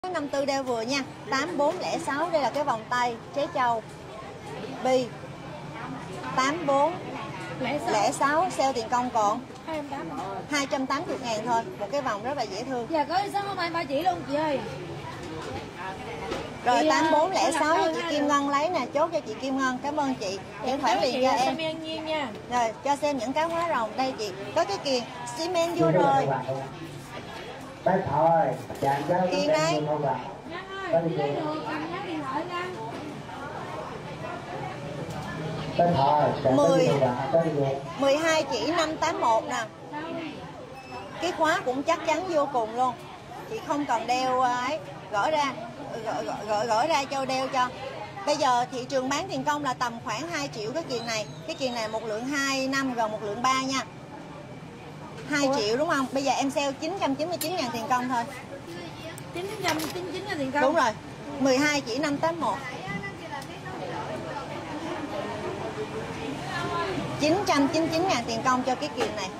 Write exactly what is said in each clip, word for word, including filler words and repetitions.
năm tư đeo vừa nha. Tám bốn không sáu, đây là cái vòng tay chế châu bi. Tám bốn không sáu, sale tiền công còn hai trăm tám mươi ngàn thôi. Một cái vòng rất là dễ thương. Giờ có sao không ai ba chỉ luôn chị ơi. Rồi tám bốn không sáu cho chị Kim Ngân lấy nè, chốt cho chị Kim Ngân. Cảm ơn chị. Chuyển khoản liền cho em. Nha. Rồi cho xem những cá hóa rồng đây chị. Có cái kiềng xi men vô rồi. Kiềng đây. mười mười hai chỉ năm tám một nè. Cái khóa cũng chắc chắn vô cùng luôn. Chị không cần đeo ấy, gỡ ra gỡ, gỡ, gỡ ra cho đeo cho. Bây giờ thị trường bán tiền công là tầm khoảng hai triệu cái kiềng này. Cái kiềng này một lượng hai năm gần một lượng ba nha. hai triệu đúng không? Bây giờ em sale chín trăm chín mươi chín ngàn tiền công thôi. chín trăm chín mươi chín ngàn tiền công. Đúng rồi. mười hai chỉ năm tám một. chín trăm chín mươi chín ngàn tiền công cho cái kiềng này.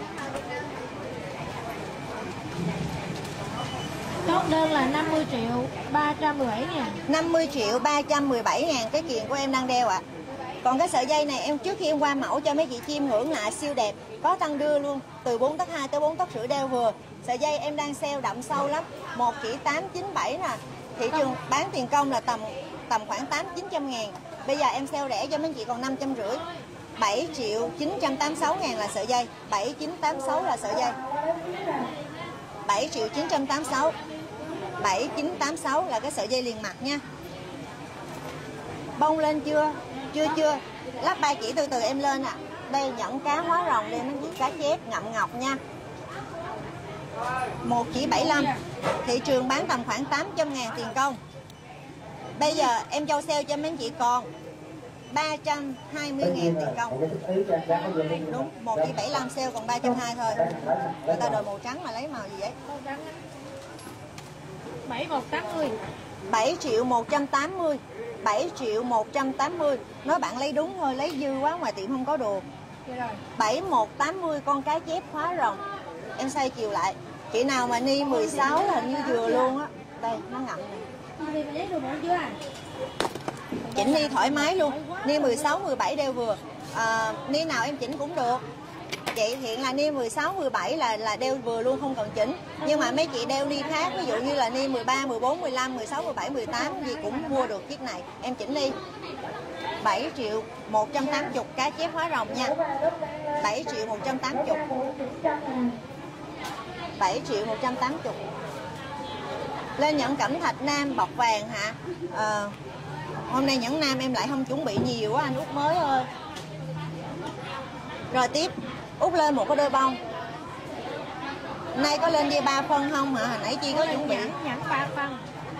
Chốt đơn là năm mươi triệu ba trăm mười bảy ngàn. năm mươi triệu ba trăm mười bảy ngàn cái kiềng của em đang đeo ạ. À. Còn cái sợi dây này em trước khi em qua mẫu cho mấy chị chiêm ngưỡng lại siêu đẹp. Có tăng đưa luôn. Từ bốn tấc hai tới bốn tấc rưỡi đeo vừa. Sợi dây em đang sale đậm sâu lắm. Một chỉ tám chín bảy nè. Thị trường bán tiền công là tầm tầm khoảng tám chín trăm ngàn. Bây giờ em sale rẻ cho mấy chị còn năm trăm rưỡi. bảy triệu chín trăm tám mươi sáu ngàn là sợi dây. bảy chín tám sáu là sợi dây. bảy triệu chín trăm tám mươi sáu. bảy chín tám sáu là cái sợi dây liền mặt nha. Bông lên chưa? Chưa chưa. Lắp ba chỉ từ từ em lên ạ. À. Đây nhẫn cá hóa rồng đây mấy chị, cá chép ngậm ngọc nha. Một chỉ bảy mươi lăm. Thị trường bán tầm khoảng tám trăm ngàn tiền công. Bây giờ em cho sale cho mấy chị còn ba trăm hai mươi ngàn tiền công. Đúng, một chỉ bảy mươi lăm sale còn ba trăm hai mươi thôi. Người ta đòi màu trắng mà lấy màu gì vậy? bảy một tám mươi. bảy triệu một trăm tám mươi. bảy triệu một trăm tám mươi. Nói bạn lấy đúng thôi, lấy dư quá ngoài tiệm không có đồ. bảy một tám mươi con cá chép hóa rồng. Em xoay chiều lại. Chị nào mà ni mười sáu là hình như vừa luôn á. Đây, nó ngậm này. Chỉnh ni thoải mái luôn. Ni mười sáu, mười bảy đeo vừa. À, ni nào em chỉnh cũng được. Chị hiện là ni mười sáu, mười bảy là là đeo vừa luôn không cần chỉnh. Nhưng mà mấy chị đeo ni khác, ví dụ như là ni mười ba, mười bốn, mười lăm, mười sáu, mười bảy, mười tám gì cũng mua được chiếc này. Em chỉnh đi. bảy triệu một trăm tám mươi cá chép hóa rồng nha. bảy triệu một trăm tám mươi. bảy triệu một trăm tám mươi. Lên nhẫn cẩm thạch nam bọc vàng hả? À, hôm nay nhẫn nam em lại không chuẩn bị nhiều quá anh Út mới ơi. Rồi tiếp Út lên một cái đôi bông. Nay có lên dây ba phân không hả? Hồi nãy Chi có chuẩn bị nhẫn ba phân.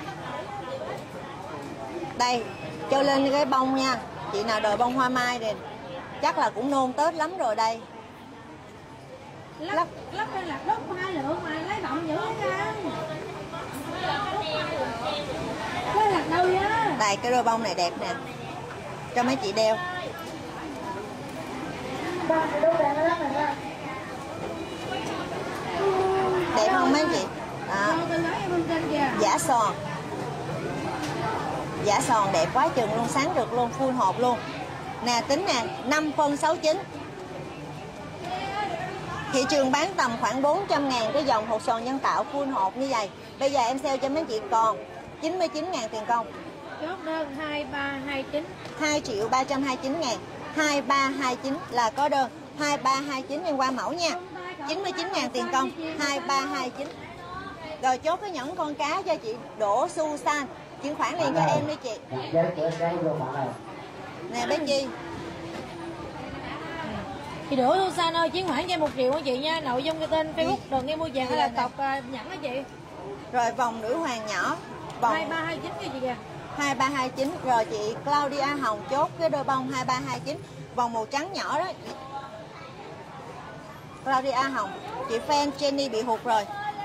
Đây, cho lên cái bông nha. Chị nào đòi bông hoa mai thì chắc là cũng nôn Tết lắm rồi đây. Lắp lắp đây là đốt hai lượng mà lấy bọng dữ ra. Cái hạt đâu á. Đây cái đôi bông này đẹp nè. Cho mấy chị đeo. Đẹp không mấy chị? À. Giả sòn. Giả sòn đẹp quá chừng luôn, sáng rực luôn, full hộp luôn. Nè tính nè, năm phân sáu chín. Thị trường bán tầm khoảng bốn trăm ngàn cái dòng hột sòn nhân tạo full hộp như vậy. Bây giờ em sale cho mấy chị còn chín mươi chín ngàn tiền công. Chốt đơn hai ba hai chín. hai triệu ba trăm hai mươi chín ngàn. hai ba hai chín là có đơn. hai ba hai chín em qua mẫu nha. chín mươi chín ngàn tiền công. hai ba hai chín. Rồi chốt cái nhẫn con cá cho chị Đỗ Su San. Chuyển khoản liền cho em đi chị. Nè bé Chi. Chị Đỗ Su San ơi, chuyển khoản cho một triệu hả chị nha. Nội dung cái tên Facebook đừng nghe mua vàng hay là cọc nhẫn hả chị. Rồi vòng nữ hoàng nhỏ. Vòng hai ba hai chín kìa chị kìa. hai ba hai chín. Rồi chị Claudia Hồng chốt cái đôi bông hai ba hai chín. Vòng màu trắng nhỏ đó. Claudia Hồng. Chị fan Jenny bị hụt rồi.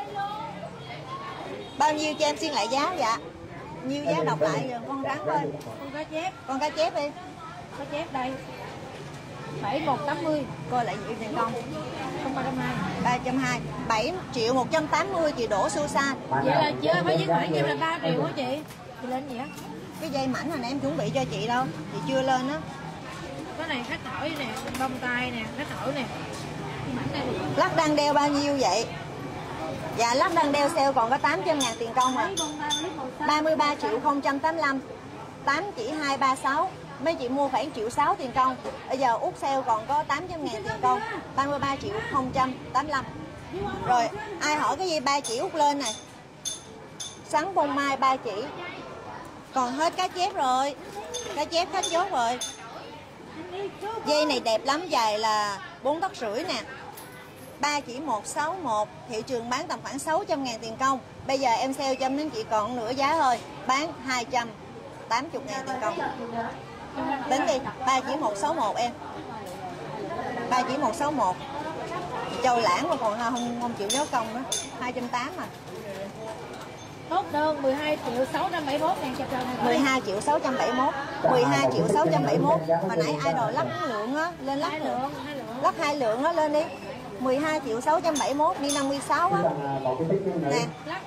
Bao nhiêu cho em xin lại giá dạ? Nhiêu giá đọc lại rồi con rắn thôi. Con cá chép. Con cá chép đi. Cá chép đây. bảy một tám mươi. Coi lại nhiêu tiền công. Không ba trăm hai. ba trăm hai mươi. bảy triệu một trăm tám mươi chị đổ Susan. Vậy là chị ơi phải viết khoản cho em là ba triệu hả chị? Chị lên gì á? Cái dây mảnh hồi nãy em chuẩn bị cho chị đâu, chị chưa lên á. Cái này khách thổi nè, bông tai nè, khách thổi nè. Mảnh này thì... Lắc đang đeo bao nhiêu vậy? Dạ lắc đang đeo sale còn có tám trăm ngàn tiền công à. ba mươi ba triệu không trăm tám mươi lăm. tám chỉ hai ba sáu. Mấy chị mua khoảng triệu sáu tiền công. Bây giờ út sale còn có tám trăm ngàn tiền công. ba mươi ba triệu không trăm tám mươi lăm. Rồi ai hỏi cái gì ba chỉ út lên này. Sắn bông mai ba chỉ. Còn hết cá chép rồi. Cá chép hết chốt rồi. Dây này đẹp lắm, dài là bốn tấc rưỡi nè. ba chỉ một sáu một, thị trường bán tầm khoảng sáu trăm ngàn tiền công. Bây giờ em sale cho mấy chị còn nửa giá thôi, bán hai trăm tám mươi ngàn tiền công. Tính đi, ba chỉ một sáu một em. ba chỉ một sáu một. Châu lãng mà còn không không chịu nhớ công nữa, hai trăm tám mươi mà. Tốt đơn mười hai triệu sáu trăm bảy mươi mốt ngàn chập chờn này. mười hai triệu sáu trăm bảy mươi mốt. mười hai triệu sáu trăm bảy mươi mốt. Hồi nãy ai đòi lắc lượng á, lên lắc lượng. Lắc hai lượng đó lên đi. mười hai triệu sáu trăm bảy mươi mốt đi năm mươi sáu á. Nè.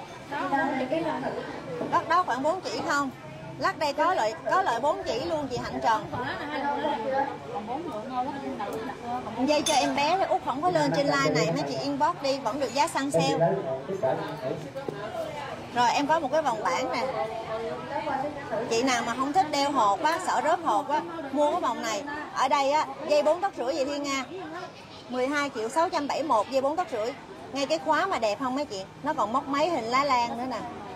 Lắc đó khoảng bốn chỉ không? Lắc đây có lợi có lợi bốn chỉ luôn chị Hạnh Trần. Dây cho em bé Út không có lên trên like này, mấy chị inbox đi vẫn được giá săn sale. Rồi em có một cái vòng bản nè. Chị nào mà không thích đeo hột á, sợ rớt hột á, mua cái vòng này. Ở đây á, dây bốn tấc rưỡi vậy Thiên Nga. mười hai triệu sáu trăm bảy mươi mốt dây bốn tấc rưỡi. Ngay cái khóa mà đẹp không mấy chị? Nó còn móc máy hình lá lan nữa nè.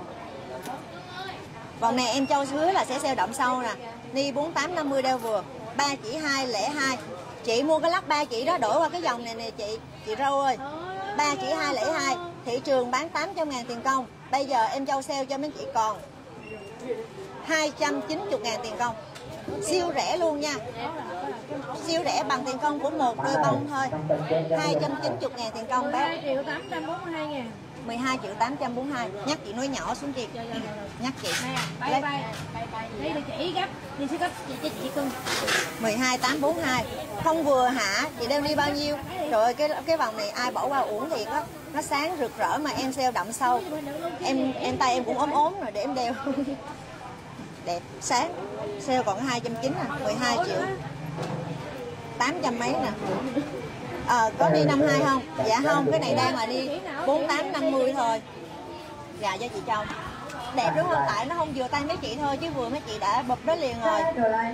Vòng này em Châu hứa là sẽ sale đậm sâu nè. Ni bốn tám năm mươi đeo vừa. ba chỉ hai lẻ hai. Chị mua cái lắc ba chỉ đó đổi qua cái dòng này nè chị. Chị Râu ơi. ba chỉ hai lẻ hai. Thị trường bán tám trăm ngàn tiền công. Bây giờ em Châu sale cho mấy chị còn hai trăm chín mươi ngàn tiền công. Siêu rẻ luôn nha. Siêu rẻ bằng tiền công của một đôi bông thôi. hai trăm chín mươi ngàn tiền công bác. mười hai triệu tám trăm bốn mươi hai ngàn. mười hai triệu tám trăm bốn mươi hai. Nhắc chị nói nhỏ xuống chị. Nhắc chị. Nè, bay bay. Đây là chỉ gấp, đi sẽ gấp chị cho chị cưng. mười hai tám bốn hai. Không vừa hả? Chị đem đi bao nhiêu? Trời ơi cái cái vòng này ai bỏ qua uổng thiệt á. Nó sáng rực rỡ mà em sale đậm sâu. Em em tay em cũng ốm ốm rồi để em đeo. Đẹp, sáng. Sale còn hai trăm chín mươi à, mười hai triệu. tám trăm mấy nè. Ờ, à, có đi năm hai không? Dạ không, cái này đang là đi bốn tám năm mươi thôi. Dạ cho chị Châu. Đẹp đúng không? Tại nó không vừa tay mấy chị thôi chứ vừa mấy chị đã bụp đó liền rồi.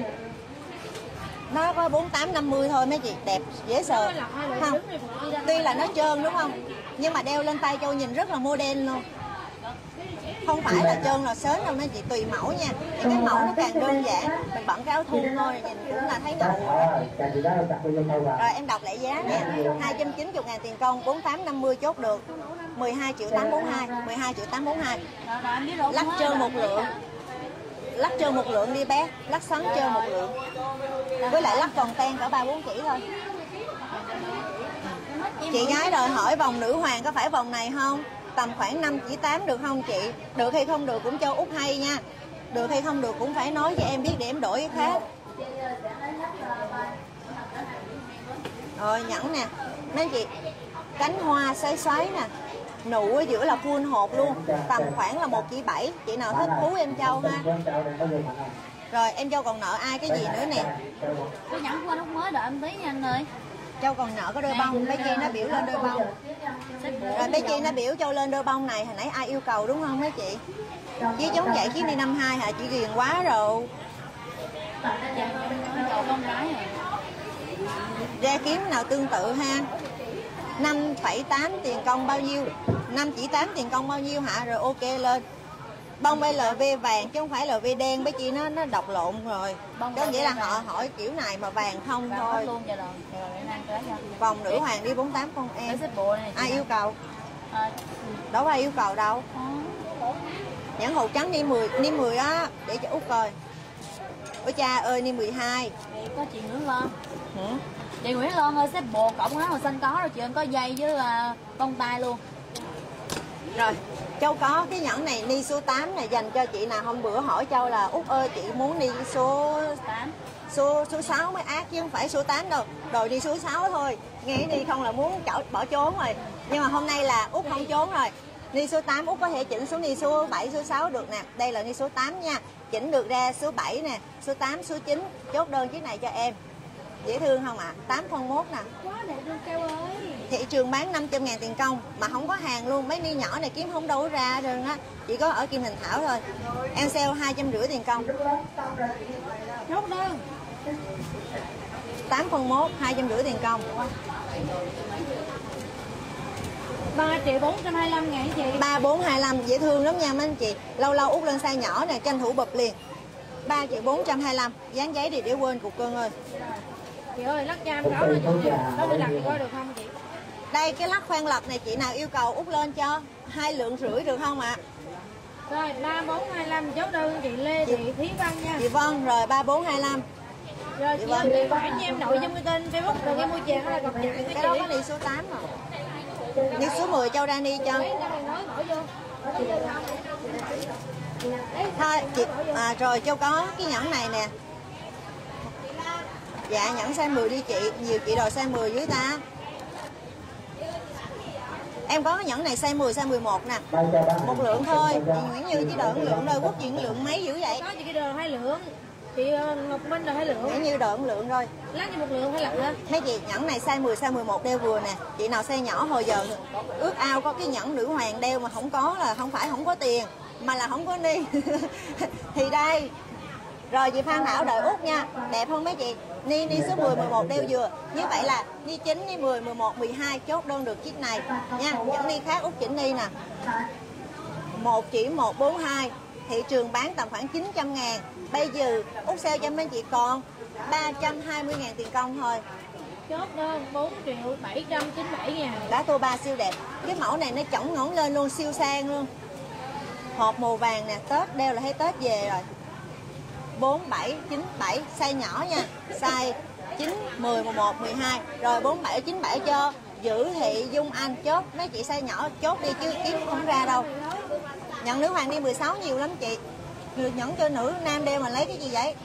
Nó có bốn tám năm mươi thôi mấy chị, đẹp dễ sờ. Không. Tuy là nó trơn đúng không? Nhưng mà đeo lên tay Châu nhìn rất là modern luôn. Không phải là trơn là sến đâu mấy chị, tùy mẫu nha. Thì cái mẫu nó càng đơn giản, mình bận cái áo thun thôi nhìn cũng là thấy ngầu. Rồi em đọc lại giá nè, hai trăm chín mươi ngàn tiền công, bốn tám năm mươi chốt được. mười hai triệu tám trăm bốn mươi hai, mười hai triệu tám trăm bốn mươi hai. Lắc trơn một lượng. Lắc trơn một lượng đi bé, lắc xoắn trơn một lượng. Với lại lắc còn ten cỡ ba bốn chỉ thôi. Chị gái đòi hỏi vòng nữ hoàng có phải vòng này không? Tầm khoảng năm chỉ tám được không chị? Được hay không được cũng cho Út hay nha. Được hay không được cũng phải nói cho em biết để em đổi cái khác. Rồi nhẫn nè. Mấy chị, cánh hoa xoáy xoáy nè. Nụ ở giữa là full hột luôn. Tầm khoảng là một chỉ bảy. Chị nào thích phú em Châu ha. Rồi em Châu còn nợ ai cái gì nữa nè? Cái nhẫn của anh Út mới đợi em tí nha anh ơi. Châu còn nợ có đôi bông, bé Chi nó biểu lên đôi bông. Rồi bé Chi nó biểu Châu lên đôi bông này, hồi nãy ai yêu cầu đúng không mấy chị? Chí chống chạy chiếc đi năm hai hả? Chị ghiền quá rồi. Ra kiếm nào tương tự ha. năm phẩy tám tiền công bao nhiêu? năm chỉ tám tiền công bao nhiêu hả? Rồi ok lên. Bông lờ vê vàng chứ không phải lờ vê đen, bé Chi nó nó đọc lộn rồi. Có nghĩa là họ hỏi kiểu này mà vàng không thôi. Vòng nữ hoàng đi bốn tám con em. Ai yêu cầu? Đâu có ai yêu cầu đâu. Nhẫn hột trắng đi mười, đi mười á, để cho Út coi. Ôi cha ơi, đi mười hai. Có chị Nguyễn Loan. Hả? Chị Nguyễn Loan ơi, xếp bồ cộng áo màu xanh có rồi chị ơi, có dây với uh, bông tai luôn. Rồi, Châu có cái nhẫn này ni số tám này dành cho chị nào hôm bữa hỏi Châu là Út ơi chị muốn ni số tám, số số sáu mới ác chứ không phải số tám đâu. Rồi đi số sáu thôi. Nghe đi không là muốn chở, bỏ trốn rồi. Nhưng mà hôm nay là Út không trốn rồi. Ni số tám Út có thể chỉnh xuống ni số bảy, số sáu được nè. Đây là ni số tám nha. Chỉnh được ra số bảy nè, số tám, số chín. Chốt đơn chiếc này cho em. Dễ thương không ạ? À? tám phân mốt nè. Quá đẹp luôn Châu ơi. Thị trường bán năm trăm ngàn tiền công mà không có hàng luôn. Mấy ni nhỏ này kiếm không đâu ra đơn á. Chỉ có ở Kim Thành Thảo thôi. Em sale hai trăm rưỡi tiền công. Chốt đơn. tám phân mốt, hai trăm rưỡi tiền công. ba triệu bốn trăm hai mươi lăm ngàn chị. ba bốn hai lăm dễ thương lắm nha mấy anh chị. Lâu lâu Út lên size nhỏ nè, tranh thủ bập liền. ba triệu bốn trăm hai mươi lăm. Dán giấy đi để quên cục cưng ơi. Chị ơi, lắc cam đó là chị. Đó tôi đặt thì coi được không chị? Đây cái lắc khoan lật này chị nào yêu cầu Út lên cho hai lượng rưỡi được không ạ? À? Rồi ba bốn hai lăm chốt đơn chị Lê Thị Thúy Văn nha. Chị Vân rồi ba bốn hai lăm. Rồi chị ơi, điện thoại cho em nội dung cái tên Facebook rồi em mua chèn hay là cọc chèn cái cái đó có đi số tám mà. Đi số mười Châu đang đi cho. Thôi chị à, rồi Châu có cái nhẫn này nè. Dạ nhẫn size mười đi chị. Nhiều chị đòi size mười dưới ta. Em có cái nhẫn này size mười, size mười một nè. Một lượng thôi. Chị Nguyễn Như chỉ đợi lượng thôi. Quốc chuyện lượng mấy dữ vậy? Có chị cái đờ hai lượng. Chị Ngọc Minh đờ hai lượng. Nguyễn Như đợi lượng thôi. Lát cho một lượng hay lặp lên. Mấy chị nhẫn này size mười, size mười một đeo vừa nè. Chị nào size nhỏ hồi giờ ước ao có cái nhẫn nữ hoàng đeo mà không có là không phải không có tiền mà là không có ni. Thì đây. Rồi chị Phan Thảo đợi Út nha. Đẹp không mấy chị? Ni ni số mười, mười một đeo vừa. Như vậy là ni chín, ni mười, mười một, mười hai chốt đơn được chiếc này nha. Những ni khác Út chỉnh ni nè. Một chỉ một bốn hai. Thị trường bán tầm khoảng chín trăm ngàn. Bây giờ Út sale cho mấy chị còn ba trăm hai mươi ngàn tiền công thôi. Chốt đơn bốn triệu bảy trăm chín mươi bảy ngàn. Đá tô ba siêu đẹp. Cái mẫu này nó chổng ngỗng lên luôn, siêu sang luôn. Hộp màu vàng nè, Tết đeo là thấy Tết về rồi. Bốn, bảy, chín, bảy, size nhỏ nha. Size chín, mười, mười một, mười hai. Rồi bốn, bảy, chín, bảy cho Dữ Thị Dung Anh. Chốt, mấy chị size nhỏ chốt đi chứ kiếm không ra đâu. Nhận nữ hoàng đi mười sáu nhiều lắm chị. Nhẫn cho nữ nam đeo mà lấy cái gì vậy?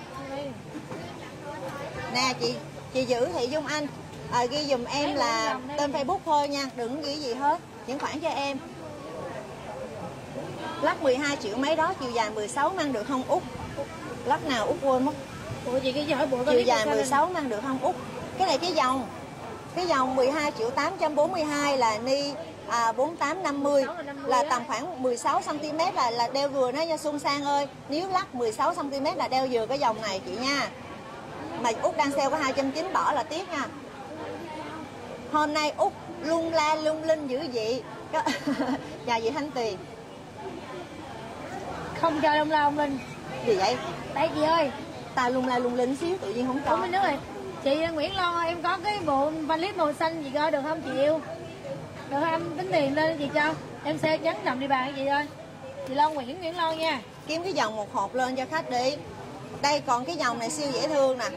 Nè chị chị Dữ Thị Dung Anh à, ghi dùm em là tên Facebook thôi nha, đừng ghi gì hết. Những khoản cho em. Lắc mười hai triệu mấy đó, chiều dài mười sáu mang được không Út? Lắc nào Út quên mất. Ủa chị cái giỏi bộ chiều dài mười sáu mang được không Út? Cái này cái dòng. Cái dòng mười hai triệu tám trăm bốn mươi hai là ni à, bốn tám năm mươi là tầm khoảng mười sáu xăng ti mét là là đeo vừa đó nha Xuân Sang ơi. Nếu lắc mười sáu xăng ti mét là đeo vừa cái dòng này chị nha. Mà Út đang sale có hai trăm chín mươi bỏ là tiếc nha. Hôm nay Út lung la lung linh dữ vậy. Nhà chị Thanh Tuyền. Không cho lung la lung linh. Gì vậy? Đây chị ơi. Tao lung la lung linh xíu tự nhiên không có. Ủa nước rồi. Chị Nguyễn Lo em có cái bộ van lip màu xanh chị coi được không chị yêu? Được không? Em tính tiền lên chị cho. Em xe trắng nằm đi bàn chị ơi. Chị Lo Nguyễn Nguyễn Lo nha. Kiếm cái dòng một hộp lên cho khách đi. Đây còn cái dòng này siêu dễ thương nè.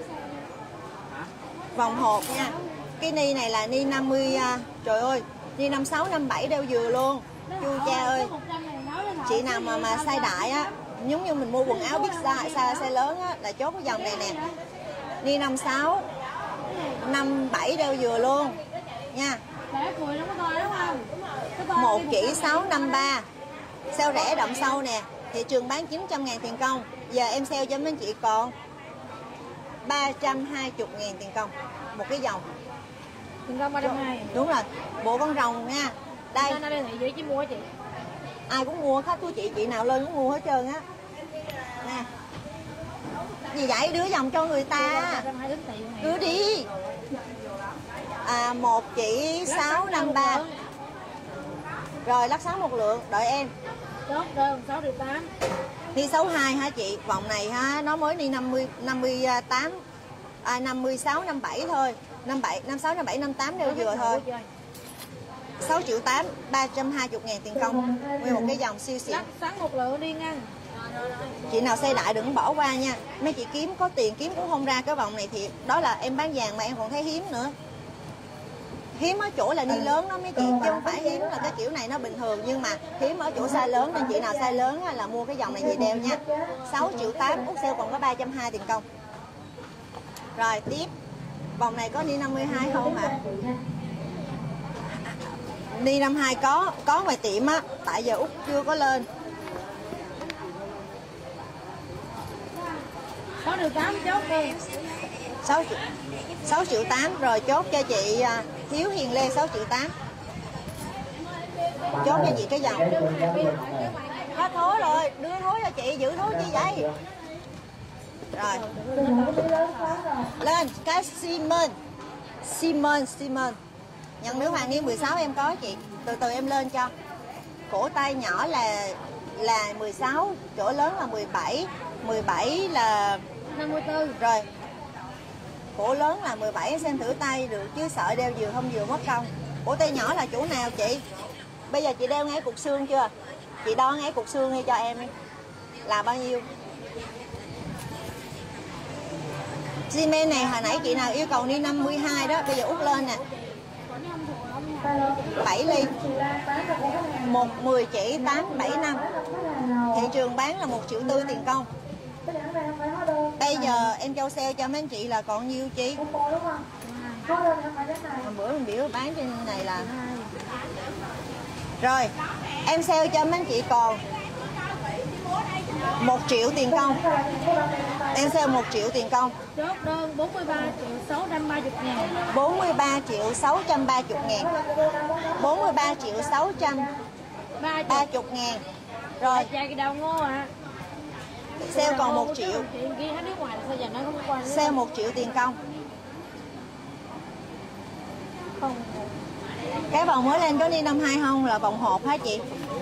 Vòng hộp nha. Cái ni này là ni năm mươi à, trời ơi, ni năm sáu năm bảy đeo vừa luôn. Chu cha ơi. Chị nào mà mà size đại á, giống như mình mua quần áo biết size size, size lớn á là chốt cái dòng này nè. Ni năm sáu năm bảy đeo vừa luôn nha. Một chỉ sáu năm ba. Sale rẻ đậm sâu nè. Thị trường bán chín trăm ngàn tiền công. Giờ em sale cho mấy anh chị còn ba trăm hai mươi ngàn tiền công. Một cái dòng. Tiền công ba trăm hai mươi. Đúng rồi. Bộ con rồng nha. Đây. Đây thị dễ chứ mua chị. Ai cũng mua, khách của chị, chị nào lên cũng mua hết trơn á. Nè. Gì vậy? Đưa dòng cho người ta. Đưa đi. À, một chỉ sáu năm ba. Rồi lắc sáu một lượng, đợi em. Chốt đơn sáu triệu tám. Ni sáu hai hả chị? Vòng này ha, nó mới đi năm mươi, năm mươi tám à, năm mươi sáu, năm mươi bảy thôi. năm mươi bảy, năm mươi sáu, năm mươi bảy, năm mươi tám đeo vừa thôi. sáu triệu tám, ba trăm hai mươi ngàn tiền công. Nguyên một cái dòng siêu xịn. Lắc sáng một lượng đi nha. Chị nào xây đại đừng bỏ qua nha. Mấy chị kiếm có tiền kiếm cũng không ra cái vòng này thì đó là em bán vàng mà em còn thấy hiếm nữa. Hiếm ở chỗ là ni lớn đó mấy chị, chứ không phải hiếm là cái kiểu này nó bình thường, nhưng mà hiếm ở chỗ size lớn, nên chị nào size lớn là mua cái dòng này về đeo nha. Sáu triệu tám, Út sale còn có ba trăm hai mươi tiền công. Rồi tiếp, vòng này có ni năm mươi hai không ạ? À? Ni năm mươi hai có, có ngoài tiệm á, tại giờ Út chưa có lên. Có được tám chốt đi. sáu triệu, sáu triệu tám rồi chốt cho chị Hiếu Hiền Lê sáu triệu tám. Chốt cho chị cái dòng. Hết thối rồi, đưa thối cho chị, giữ thối như vậy. Rồi. Lên cái Simon. Simon, Simon. Nhận nữ hoàng niên mười sáu em có chị. Từ từ em lên cho. Cổ tay nhỏ là là mười sáu, chỗ lớn là mười bảy, mười bảy là năm mươi tư. Rồi. Cổ lớn là mười bảy, xem thử tay được chứ sợ đeo vừa không vừa mất công. Cổ tay nhỏ là chỗ nào chị? Bây giờ chị đeo ngay cục xương chưa? Chị đo ngay cục xương đi cho em đi. Là bao nhiêu? Simen này hồi nãy chị nào yêu cầu ni năm mươi hai đó, bây giờ Út lên nè. bảy ly. Một mười chỉ tám bảy năm. Thị trường bán là một triệu tư tiền công. Bây giờ em cho sale cho mấy anh chị là còn nhiêu chị? Hôm bữa mình biểu bán trên này là rồi em sale cho mấy anh chị còn một triệu tiền công. Em sale một triệu tiền công. Chốt đơn bốn mươi ba triệu sáu trăm ba mươi ngàn. bốn mươi ba triệu sáu trăm ba mươi ngàn. bốn mươi ba triệu sáu trăm ba mươi ngàn. Rồi. Chai cái đầu ngô à. Sale còn một triệu. Sale một triệu tiền công. Không. Cái vòng mới lên có ni năm hai không, là vòng hộp hả chị?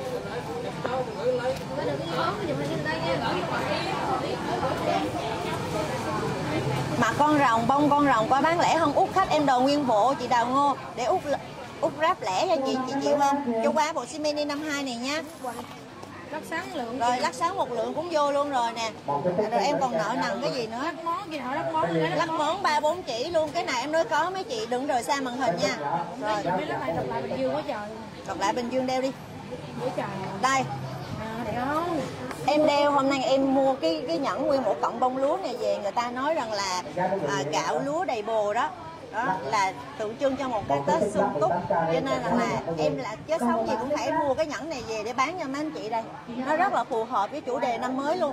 Mà con rồng, bông con rồng có bán lẻ không? Út khách em đồ nguyên bộ chị Đào Ngô để Út Út ráp lẻ cho chị, chị chịu không? Cho qua bộ xi men ni năm hai này nha. Lắc sáng lượng. Rồi lắc sáng một lượng cũng vô luôn rồi nè. Rồi em còn nợ nần cái gì nữa? Lắc món gì họ lắc món nữa. Lắc món ba bốn chỉ luôn, cái này em nói có mấy chị, đừng rời xa màn hình nha. Rồi. Đọc lại Bình Dương quá trời. Đọc lại Bình Dương đeo đi. Quá trời. Đây. À, em đeo hôm nay em mua cái cái nhẫn nguyên một cọng bông lúa này về, người ta nói rằng là à, gạo lúa đầy bồ đó. Đó là tượng trưng cho một cái Tết sung túc, cho nên là, là em là chết sống gì cũng phải mua cái nhẫn này về để bán cho mấy anh chị đây. Nó rất là phù hợp với chủ đề năm mới luôn.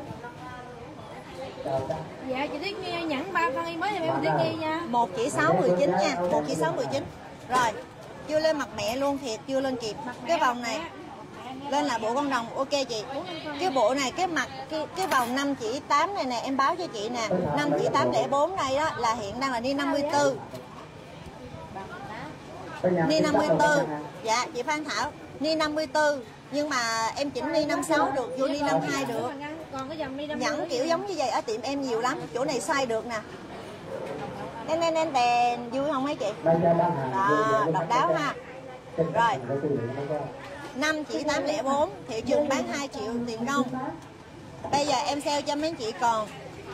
Dạ chị Tuyết Nhi nhẫn ba phân y mới cho em Tuyết Nhi nha. Một chỉ sáu mười chín nha, một chỉ sáu mười chín. Rồi, chưa lên mặt mẹ luôn, thiệt chưa lên kịp. Cái vòng này lên là bộ con rồng, ok chị. Cái bộ này cái mặt cái cái vòng năm chỉ tám này nè, em báo cho chị nè, năm chỉ tám lẻ bốn này đó là hiện đang là ni năm mươi tư. Ni năm mươi tư. Dạ chị Phan Thảo, ni năm mươi tư nhưng mà em chỉnh ni năm mươi sáu được, vô ni năm mươi hai được. Nhẫn kiểu giống như vậy ở tiệm em nhiều lắm, chỗ này sai được nè. Nên nên nên đèn vui không mấy chị? Đó, độc đáo ha. Rồi. năm chỉ tám lẻ bốn, thị trường bán hai triệu tiền công. Bây giờ em sale cho mấy anh chị còn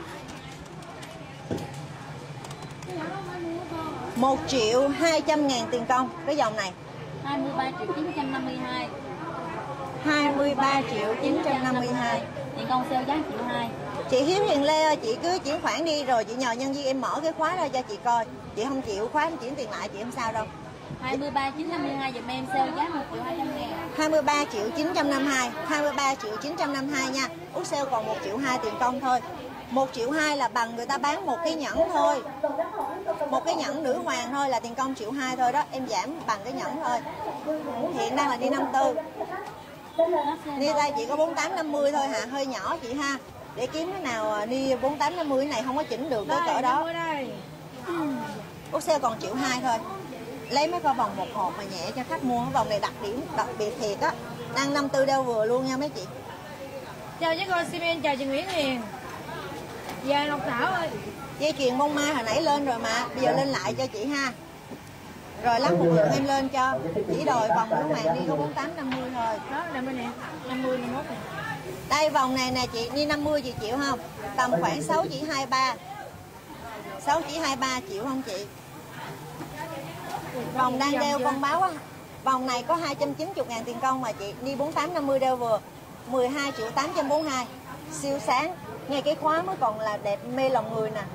một triệu hai trăm ngàn tiền công cái dòng này. hai mươi ba triệu chín trăm năm mươi hai. hai mươi ba triệu chín trăm năm mươi hai. Tiền công sale giá triệu hai. Chị Hiếu Hiền Lê ơi, chị cứ chuyển khoản đi rồi chị nhờ nhân viên em mở cái khóa ra cho chị coi. Chị không chịu khóa em chuyển tiền lại chị không sao đâu. hai mươi ba chín trăm năm mươi hai giùm em, sale giá một triệu hai trăm ngàn. hai mươi ba triệu chín trăm năm mươi hai, hai mươi ba triệu chín trăm năm mươi hai nha. Út sale còn một triệu hai tiền công thôi. một triệu hai là bằng người ta bán một cái nhẫn thôi. Một cái nhẫn nữ hoàng thôi là tiền công triệu hai thôi đó, em giảm bằng cái nhẫn thôi. Hiện đang là đi năm tư. Ni đây chỉ có bốn tám năm mươi thôi hả, hơi nhỏ chị ha. Để kiếm cái nào ni bốn tám năm mươi này không có chỉnh được cái cỡ đó. Út sale còn triệu hai thôi. Lấy mấy con vòng một hộp mà nhẹ cho khách mua. Cái vòng này đặc điểm đặc biệt thiệt á. Đang năm tư đeo vừa luôn nha mấy chị. Chào với cô Simen, chào chị Nguyễn Hiền. Dạ Ngọc Thảo ơi. Dây chuyền bông mai hồi nãy lên rồi mà, bây giờ lên lại cho chị ha. Rồi lắp một lượng em lên cho. Chỉ đòi vòng nữ hoàng đi có bốn tám năm mươi thôi. Đó là bên này, năm mươi năm mươi mốt này. Đây vòng này nè chị, đi năm mươi chị chịu không? Tầm khoảng sáu chỉ hai ba. sáu chỉ hai ba chịu không chị? Vòng đang đeo con báo á. Vòng này có hai trăm chín mươi ngàn tiền công mà chị, đi bốn tám năm mươi đeo vừa, mười hai triệu tám trăm bốn mươi hai. Siêu sáng. Ngay cái khóa mới còn là đẹp mê lòng người nè.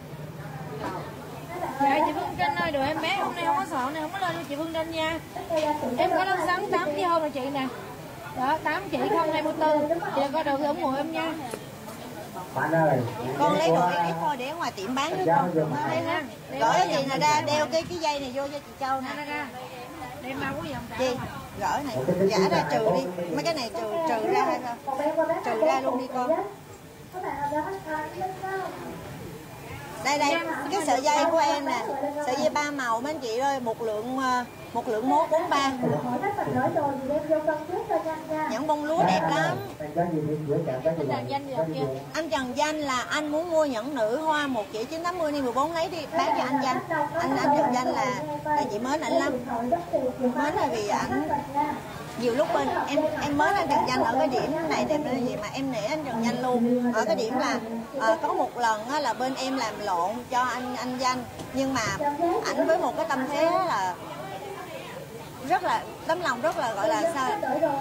Dạ chị Phương Trinh ơi, được em bé hôm nay không có sợ này, không có lên đâu chị Phương Trinh nha. Em có lông sắn tám chứ không là chị nè. Đó, tám chị không hai mươi tư. Chị có được thì ủng hộ em nha. Bạn ơi, con lấy đồ ép thôi để ở ngoài tiệm bán nữa con. Gửi chị là ra đeo cái cái dây này vô cho chị Châu nè. Đem bao cái vòng Chị gửi này, trả ra trừ đi. Mấy cái này trừ trừ ra hay sao? Trừ ra luôn đi con. Đây đây, cái sợi dây của em nè, sợi dây ba màu mấy anh chị ơi, một lượng một lượng mốt bốn ba. Nhẫn bông lúa đẹp lắm. Anh Trần Danh là anh muốn mua nhẫn nữ hoa một chỉ chín tám mươi đi mười bốn lấy đi bán cho anh Danh. Anh anh Trần Danh là là chị mến ảnh lắm. Mến là vì ảnh nhiều lúc bên em em mến anh Trần Danh ở cái điểm này đẹp như gì mà em nể anh Trần Danh luôn. Ở cái điểm là à, có một lần á, là bên em làm lộn cho anh anh Danh, nhưng mà ảnh với một cái tâm thế là rất là tấm lòng rất là gọi là sao,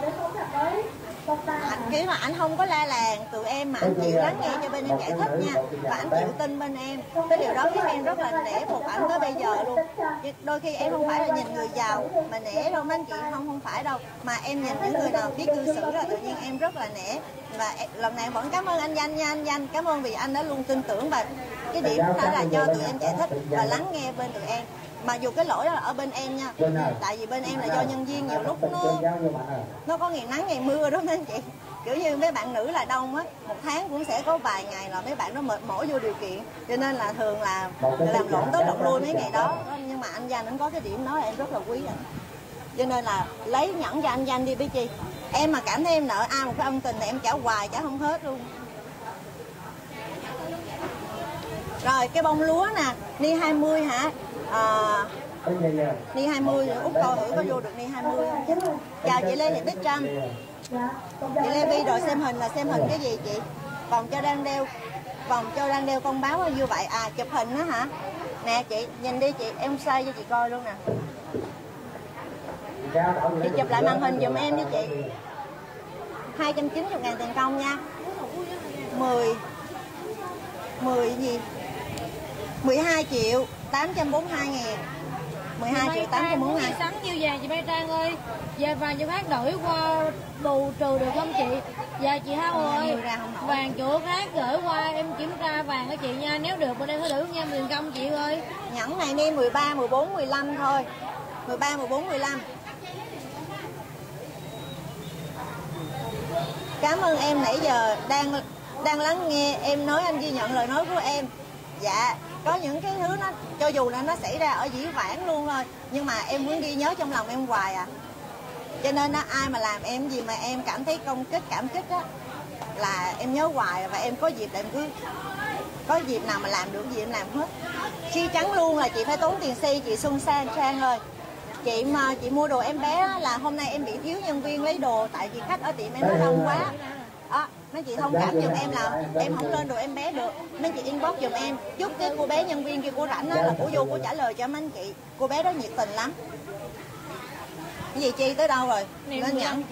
anh kiểu mà anh không có la làng tụi em mà anh chịu lắng nghe cho bên em giải thích nha, và anh chịu tin bên em. Cái điều đó khiến em rất là nể phục ảnh tới bây giờ luôn. Đôi khi em không phải là nhìn người giàu mà nể đâu mấy anh chị, không không phải đâu, mà em nhìn những người nào biết cư xử là tự nhiên em rất là nể. Và em, lần này em vẫn cảm ơn anh Danh nha, anh Danh cảm ơn vì anh đã luôn tin tưởng và cái điểm đó là cho tụi em giải thích và lắng nghe bên tụi em. Mà dù cái lỗi đó là ở bên em nha, tại vì bên em là do nhân viên nhiều lúc nó nó có ngày nắng ngày mưa đó mấy anh chị, kiểu như mấy bạn nữ là đông á, một tháng cũng sẽ có vài ngày là mấy bạn nó mệt mỏi vô điều kiện, cho nên là thường là làm lộn tới lộn lui mấy ngày đó. Nhưng mà anh Danh nó có cái điểm đó là em rất là quý anh, cho nên là lấy nhẫn cho anh Danh đi Bí Chi. Em mà cảm thấy em nợ ai một cái ân tình thì em trả hoài trả không hết luôn. Rồi cái bông lúa nè, ni hai mươi hả? À, ni hai mươi, Út coi thử có vô được ni hai mươi không. Chào chị Lê Thị Bích Trâm. Chị Lê Vi rồi xem hình là xem hình cái gì chị? Vòng cho đang đeo, vòng cho đang đeo con báo như vậy. À chụp hình đó hả? Nè chị nhìn đi chị, em xoay cho chị coi luôn nè. Chị chụp lại màn hình giùm em đi chị. hai trăm chín mươi ngàn tiền công nha. mười mười gì? mười hai triệu tám trăm bốn mươi hai ngàn. mười hai triệu tám trăm bốn mươi hai. Sắn như vàng chị Mai Trang ơi. Về vàng chị Phát đổi qua bù trừ được không chị? Dạ chị Hao ơi. Vàng chỗ khác gửi qua em kiểm tra vàng của chị nha. Nếu được bên em có được nha tiền công chị ơi. Nhẫn này đi mười ba, mười bốn, mười lăm thôi. mười ba, mười bốn, mười lăm. Cảm ơn em nãy giờ đang đang lắng nghe em nói, anh ghi nhận lời nói của em. Dạ, có những cái thứ nó cho dù là nó xảy ra ở dĩ vãng luôn thôi, nhưng mà em muốn ghi nhớ trong lòng em hoài à. Cho nên á, ai mà làm em gì mà em cảm thấy công kích, cảm kích á, là em nhớ hoài. Và em có dịp là em cứ có dịp nào mà làm được gì em làm hết. Chi chắn luôn là chị phải tốn tiền xi, chị Xuân Sang Trang ơi. Chị mà chị mua đồ em bé là hôm nay em bị thiếu nhân viên lấy đồ, tại vì khách ở tiệm em nó đông quá. Đó, mấy chị thông cảm giùm em là em không lên đồ em bé được, mấy chị inbox giùm em. Chúc cái cô bé nhân viên kia cô rảnh đó là cô vô cô trả lời cho mấy anh chị. Cô bé đó nhiệt tình lắm. Cái gì Chi tới đâu rồi? Lên nhận.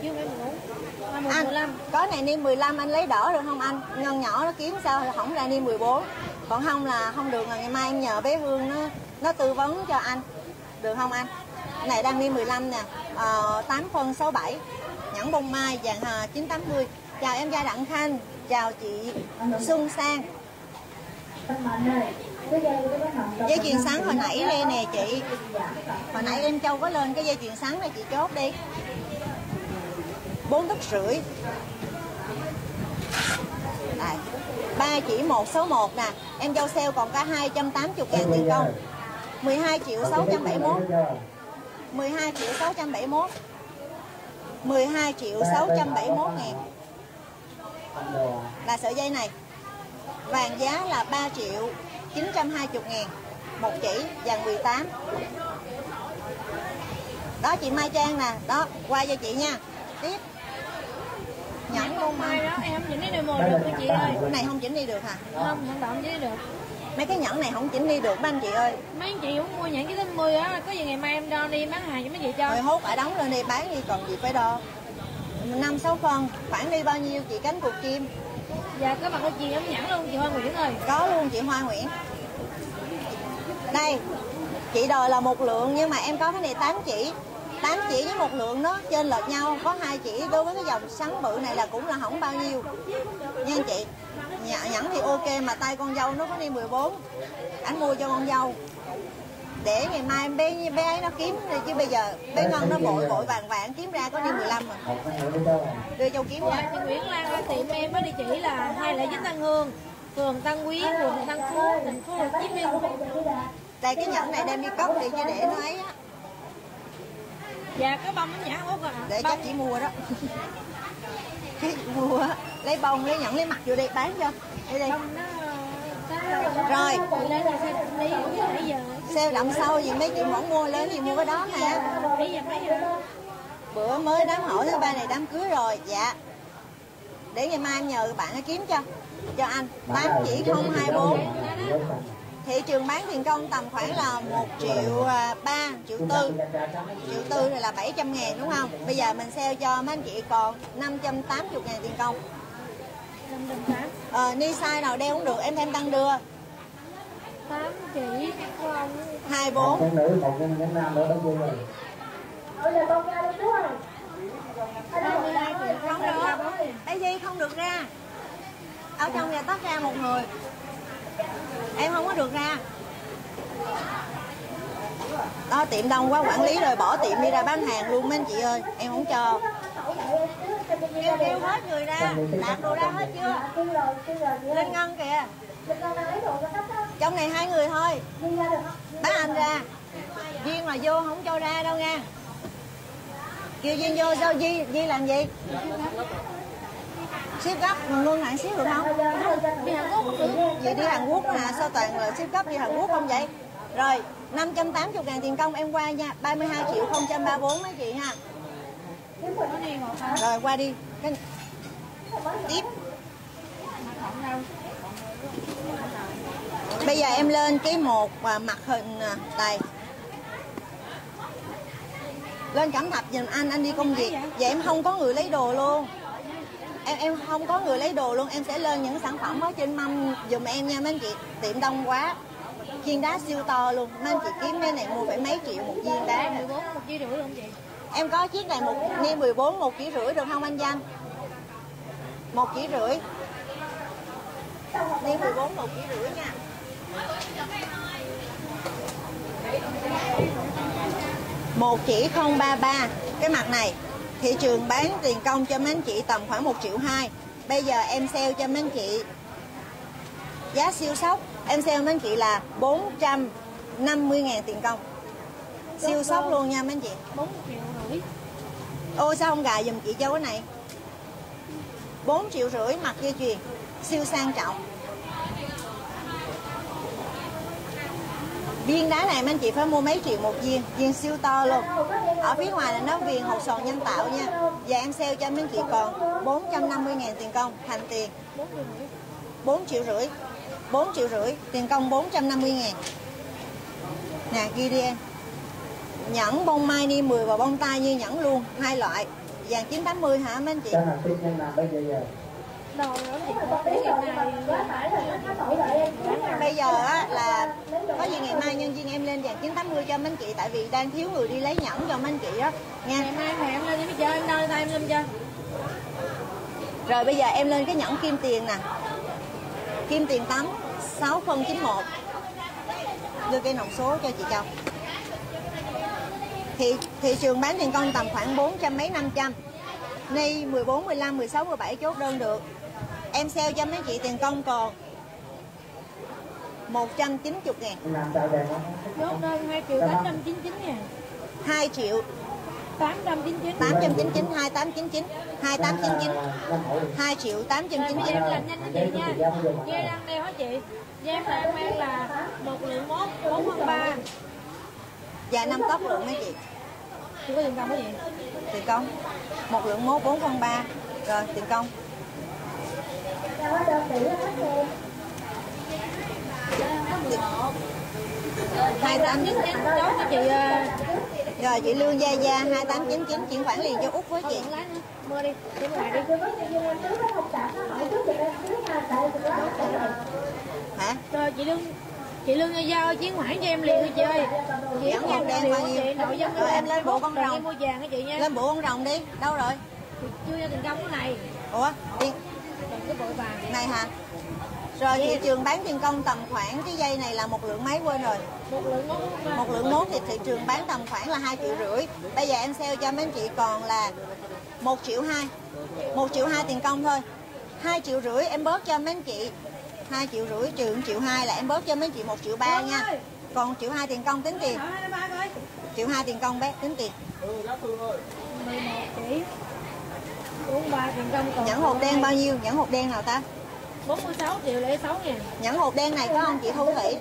Anh, có này niêm mười lăm anh lấy đỡ được không anh? Ngân nhỏ nó kiếm sao không ra niêm mười bốn. Còn không là không được, là ngày mai em nhờ bé Hương nó nó tư vấn cho anh. Được không anh? Cái này đang niêm mười lăm nè, à, tám phân sáu bảy. Nhẫn bông mai vàng à, chín tám mươi. Chào em Gia Đặng Khanh, chào chị Xuân Sang. Dây chuyền sáng hồi nãy đây nè chị. Hồi nãy em Châu có lên cái dây chuyền sáng này chị chốt đi. Bốn tấc rưỡi. Đây. Ba chỉ một sáu một nè. Em Châu sale còn cả hai trăm tám mươi ngàn tiền công. mười hai triệu sáu trăm bảy mươi mốt. mười hai triệu sáu trăm bảy mươi mốt. mười hai triệu sáu trăm bảy mươi mốt ngàn là sợi dây này. Vàng giá là ba triệu chín trăm hai mươi ngàn một chỉ, vàng mười tám. Đó chị Mai Trang nè, đó qua cho chị nha. Tiếp nhẫn bông mai đó em không chỉnh đi được mồi được chị ơi. Cái này không chỉnh đi được hả? Không, không động chỉnh đi được. Mấy cái nhẫn này không chỉnh đi được mấy anh chị ơi. Mấy anh chị cũng mua nhẫn cái tám mươi á, có gì ngày mai em đo đi bán hàng cho mấy chị cho. Rồi hốt lại đóng lên đi bán đi, còn gì phải đo. Năm sáu phân, khoảng đi bao nhiêu chị Cánh Cụt Chim? Dạ có mặt của chị ấm nhẫn luôn chị Hoa Nguyễn ơi. Có luôn chị Hoa Nguyễn. Đây, chị đòi là một lượng nhưng mà em có cái này tám chỉ. tám chỉ với một lượng nó trên lệch nhau, có hai chỉ đối với cái dòng sắn bự này là cũng là không bao nhiêu. Nha anh chị. Nhẫn thì ok mà tay con dâu nó có đi mười bốn. Anh mua cho con dâu. Để ngày mai em bé bé ấy nó kiếm đi chứ bây giờ bé Ngân nó vội vội vàng vàng kiếm ra có đi mười lăm rồi. Đưa châu kiếm ra. Chị Nguyễn Lan ra tiệm em có địa chỉ là hai lẻ chín Tân Hương, phường Tân Quý, quận Tân Phú, thành phố Hồ Chí Minh. Đây cái nhẫn này đem đi cất đi chứ để nó ấy á. Dạ có bông nhẫn Út à. Để bông. Chắc chỉ mua đó. Cái mua lấy bông lấy nhẫn lấy mặt vô đây bán cho. Đây đây. Rồi. Sale đậm sâu gì mấy chị muốn mua lớn gì mua cái đó nè. Bữa mới đám hỏi thứ ba này đám cưới rồi. Dạ. Để ngày mai em nhờ bạn kiếm cho. Cho anh. Tám chỉ không hai bốn. Thị trường bán tiền công tầm khoảng là một triệu ba, triệu tư. Triệu tư này là bảy trăm ngàn đúng không? Bây giờ mình sale cho mấy anh chị còn năm trăm tám mươi ngàn tiền công. Ờ, ni size nào đeo cũng được, em thêm tăng đưa. tám chỉ không hai bốn. Con nữ còn nhân nam nữa đó vui rồi. Không được. Cái gì không được ra. Ở trong nhà tóc ra một người. Em không có được ra. Đó tiệm đông quá quản lý rồi bỏ tiệm đi ra bán hàng luôn mấy anh chị ơi. Em không cho. Kêu kêu hết người ra. Đạt đồ ra hết chưa? Lên Ngân kìa. Trong này hai người thôi. Bán anh ra. Duyên là vô không cho ra đâu nha. Kêu Duyên vô sao Di, Di làm gì? Ship gấp, ngưng lại xíu được không? Đi Hàn Quốc được. Vậy đi Hàn Quốc hả? Sao toàn là ship gấp đi Hàn Quốc không vậy? Rồi, năm trăm tám mươi ngàn tiền công em qua nha. ba mươi hai triệu không trăm ba mươi tư mấy chị ha. Rồi qua đi. Cái... Tiếp. Bây giờ em lên cái một và mặt hình đây. Lên Cẩm Thạch giùm anh, anh đi công việc. Vậy em không có người lấy đồ luôn. Em em không có người lấy đồ luôn, em sẽ lên những sản phẩm ở trên mâm giùm em nha mấy anh chị. Tiệm đông quá. Viên đá siêu to luôn. Mấy anh chị kiếm cái này mua phải mấy triệu một viên đá. mười bốn một ký rưỡi không chị? Em có chiếc này một ni mười bốn một ký rưỡi được không anh Danh? Một ký rưỡi. Ni mười bốn một ký rưỡi nha. Một chỉ không ba ba. Cái mặt này thị trường bán tiền công cho mấy anh chị tầm khoảng một triệu hai. Bây giờ em sale cho mấy anh chị giá siêu sốc. Em sale mấy anh chị là bốn trăm năm mươi ngàn tiền công. Siêu sốc luôn nha mấy anh chị. bốn triệu rưỡi. Ôi sao không gài dùm chị cho cái này. bốn triệu rưỡi mặt dây chuyền. Siêu sang trọng. Viên đá này mấy anh chị phải mua mấy triệu một viên. Viên siêu to luôn. Ở phía ngoài là nó viền hột sòn nhân tạo nha. Và em sale cho mấy anh chị còn bốn trăm năm mươi ngàn tiền công. Thành tiền bốn triệu rưỡi. bốn triệu rưỡi. Tiền công bốn trăm năm mươi ngàn. Nè ghi đi em. Nhẫn bông mai ni mười và bông tai như nhẫn luôn. Hai loại. Vàng chín tám mươi hả mấy anh chị? Bây giờ á, là có gì ngày mai nhân viên em lên vàng chín tám mươi cho mấy anh chị. Tại vì đang thiếu người đi lấy nhẫn cho mấy anh chị đó nha. Ngày mai thì em lên đi chơi em đo tay em lên cho. Rồi bây giờ em lên cái nhẫn kim tiền nè. Kim tiền tắm sáu không chín một. Đưa cây nòng số cho chị Châu. Thị, thị trường bán tiền công tầm khoảng bốn trăm mấy năm trăm. Ni mười bốn, mười lăm, mười sáu, mười bảy chốt đơn được. Em sale cho mấy chị tiền công còn một trăm chín mươi ngàn. Chốt đơn hai triệu tám trăm chín mươi chín ngàn. hai triệu tám trăm chín mươi chín. tám trăm chín mươi chín, hai tám chín chín, hai tám chín chín, hai triệu tám trăm chín mươi chín. Em làm nhanh cho chị nha. Dây đang đeo hả chị? Dây em đang mang là một lượng mốt, bốn phân ba. Dạ năm tóc lượng mấy chị. Chị có tiền công hả chị? Tiền công. Một lượng mốt bốn phân ba. Rồi tiền công. hai tám chín chín chốt cho chị. Rồi chị Lương Gia Gia hai tám chín chín chuyển khoản liền cho Út với chị. Mua đi, đi ngoài đi. Hả? Rồi chị Lương chị Lương Gia Gia ơi, chuyển khoản cho em liền đi chị ơi. Chị Nhẫn hộp đen bao nhiêu? Nội dung rồi em lên bộ con rồng. Em mua vàng hả chị nha. Lên bộ con rồng đi. Đâu rồi? Chưa ra tiền công cái này. Ủa? Tiền cái bộ vàng này hả? Rồi thị trường bán tiền công tầm khoảng cái dây này là một lượng mấy quên rồi. Một lượng mốt. Một lượng mốt thì thị trường bán tầm khoảng là hai triệu rưỡi. Bây giờ em sale cho mấy anh chị còn là một triệu hai. một triệu hai tiền công thôi. hai triệu rưỡi em bớt cho mấy anh chị. hai triệu rưỡi trừ một triệu hai là em bớt cho mấy anh chị một triệu ba nha. Còn triệu hai tiền công tính tiền. Triệu hai tiền công bé tính tiền. mười một chỉ. bốn mươi ba tiền công còn. Nhẫn hộp đen bao nhiêu? Nhẫn hộp đen nào ta? bốn mươi sáu triệu lẻ sáu ngàn. Nhẫn hộp đen này có không chị Thu Thủy?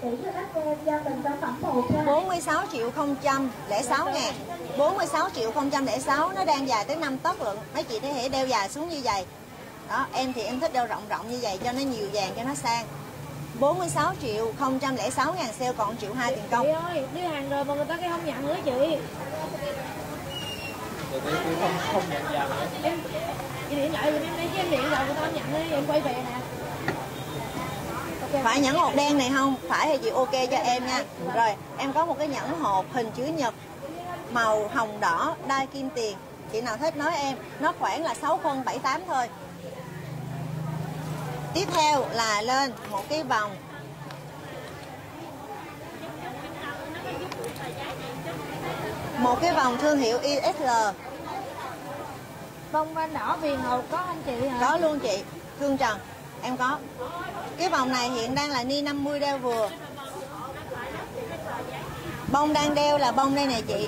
bốn mươi sáu triệu không trăm lẻ sáu ngàn. bốn mươi sáu triệu không trăm lẻ sáu, nó đang dài tới năm tấc lận. Mấy chị có thể đeo dài xuống như vậy. Đó, em thì em thích đeo rộng rộng như vậy cho nó nhiều vàng cho nó sang. bốn mươi sáu triệu không trăm lẻ sáu ngàn sale còn triệu hai tiền công. Chị ơi, đi hàng rồi mà người ta cái không nhận nữa chị. Không, không nhận vàng nữa. Em chị điện lại giùm em đi chứ em điện rồi người ta không nhận đi, em quay về nè. Okay. Phải nhẫn hộp đen này không? Phải thì chị ok cho em nha. Rồi em có một cái nhẫn hộp hình chữ nhật màu hồng đỏ đai kim tiền. Chị nào thích nói em. Nó khoảng là sáu không bảy tám thôi. Tiếp theo là lên một cái vòng một cái vòng thương hiệu i ét lờ. Bông van đỏ viền hột có không chị hả? Có luôn chị. Thương Trần em có. Cái vòng này hiện đang là ni năm mươi đeo vừa. Bông đang đeo là bông đây nè chị.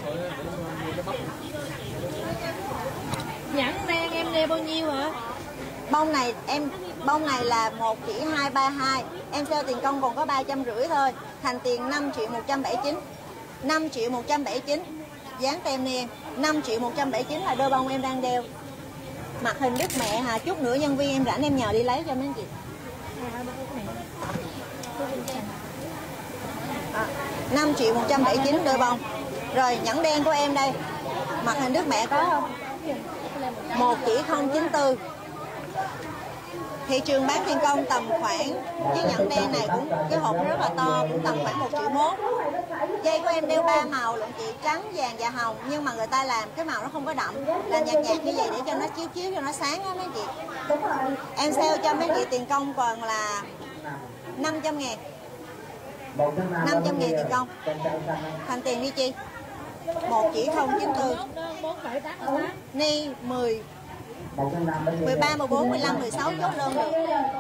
Nhẫn đen em đeo bao nhiêu hả? Bông này em bông này là một chỉ hai ba hai. Em sale tiền công còn có ba trăm rưỡi thôi. Thành tiền năm triệu một trăm bảy mươi chín. năm triệu một trăm bảy mươi chín. Dán tem đi em. năm triệu một trăm bảy mươi chín là đôi bông em đang đeo. Mặt hình Đức Mẹ hả? Chút nữa nhân viên em rảnh em nhờ đi lấy cho mấy anh chị. À, năm triệu một trăm bảy mươi chín đôi bông. Rồi nhẫn đen của em đây. Mặt hình Đức Mẹ có không? Một chỉ không chín tư. Thị trường bán tiền công tầm khoảng, cái nhẫn đen này cũng cái hộp rất là to, cũng tầm khoảng một triệu mốt. Dây của em đeo ba màu lận chị, trắng, vàng và hồng, nhưng mà người ta làm cái màu nó không có đậm, làm nhạt nhạt như vậy để cho nó chiếu chiếu cho nó sáng á mấy chị. Em sale cho mấy chị tiền công còn là năm trăm ngàn. năm trăm ngàn tiền công. Thành tiền đi chi? Một chỉ không chín tư. Ni mười mười ba, mười bốn, mười lăm, mười sáu chốt đơn được.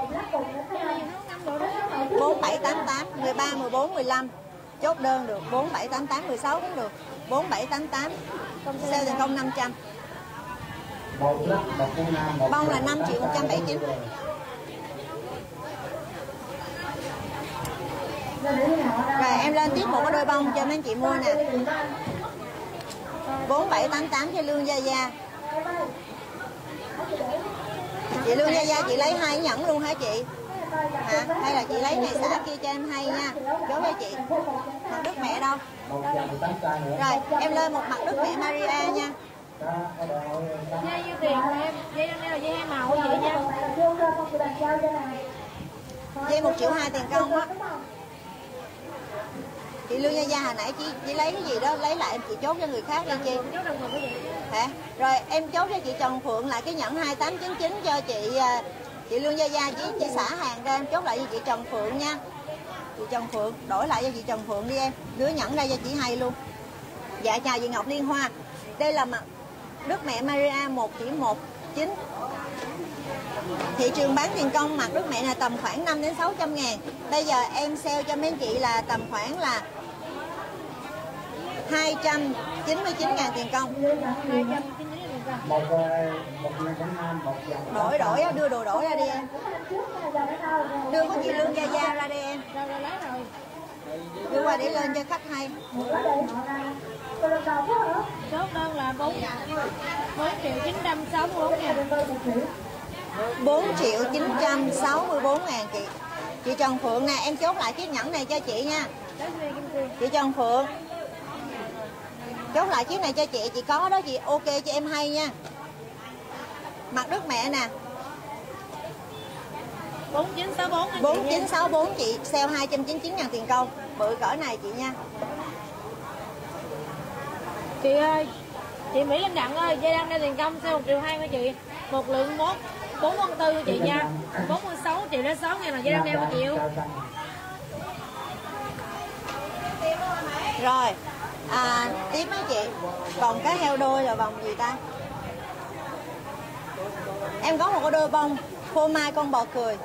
bốn bảy tám tám, mười ba, mười bốn, mười lăm chốt đơn được. bốn bảy tám tám, mười sáu cũng được. bốn bảy tám tám sale tiền công năm trăm. Bông là năm triệu một trăm bảy mươi chín. Rồi em lên tiếp một cái đôi bông cho mấy anh chị mua nè. bốn bảy tám tám cho Lương Gia Gia. Chị Lương Gia Gia chị lấy hai nhẫn luôn hả chị? Hả? Hay là chị lấy này xả kia cho em hay nha. Chốt cho chị. Mặt Đức Mẹ đâu? Rồi em lên một mặt Đức Mẹ Maria nha. Dây như tiền của em, dây đây là dây hai màu vậy nha. Dây một triệu hai tiền công á. Chị Lương Gia Gia hồi nãy chị, chị lấy cái gì đó lấy lại em chị chốt cho người khác đi chị. Hả? Rồi em chốt cho chị Trần Phượng lại cái nhẫn hai tám chín chín cho chị chị Lương Gia Gia với chị xả hàng ra em chốt lại cho chị Trần Phượng nha. Chị Trần Phượng đổi lại cho chị Trần Phượng đi em. Đứa nhẫn ra cho chị hay luôn. Dạ chào chị Ngọc Liên Hoa. Đây là mặt Đức Mẹ Maria một chỉ một chín. Thị trường bán tiền công mặt Đức Mẹ này tầm khoảng năm đến sáu trăm ngàn. Bây giờ em sale cho mấy anh chị là tầm khoảng là hai trăm chín mươi chín ngàn tiền công. Đổi đổi đưa đồ đổi ra đi em. Đưa của chị Lương Gia Gia ra đi em. Đưa qua để lên cho khách hay. Chốt đơn là bốn triệu chín trăm sáu mươi bốn ngàn. bốn triệu chín trăm sáu mươi bốn ngàn chị. Chị Trần Phượng nè, em chốt lại chiếc nhẫn này cho chị nha. Chị Trần Phượng. Chốt lại chiếc này cho chị, chị có đó chị, ok cho em hay nha. Mặt đất mẹ nè. bốn chín sáu bốn bốn chín sáu bốn chị, sale hai trăm chín mươi chín ngàn tiền công. Bự cỡ này chị nha. Chị ơi, chị Mỹ Linh Đặng ơi, dây đăng đeo tiền công sale một triệu hai của chị. Một lượng mốt bốn mươi tư của chị nha. bốn mươi sáu triệu đến sáu ngàn là dây đăng đeo của chị yêu. Rồi, à, tiếp mấy chị. Còn cái heo đôi là vòng gì ta? Em có một cái đôi bông phô mai con bò cười.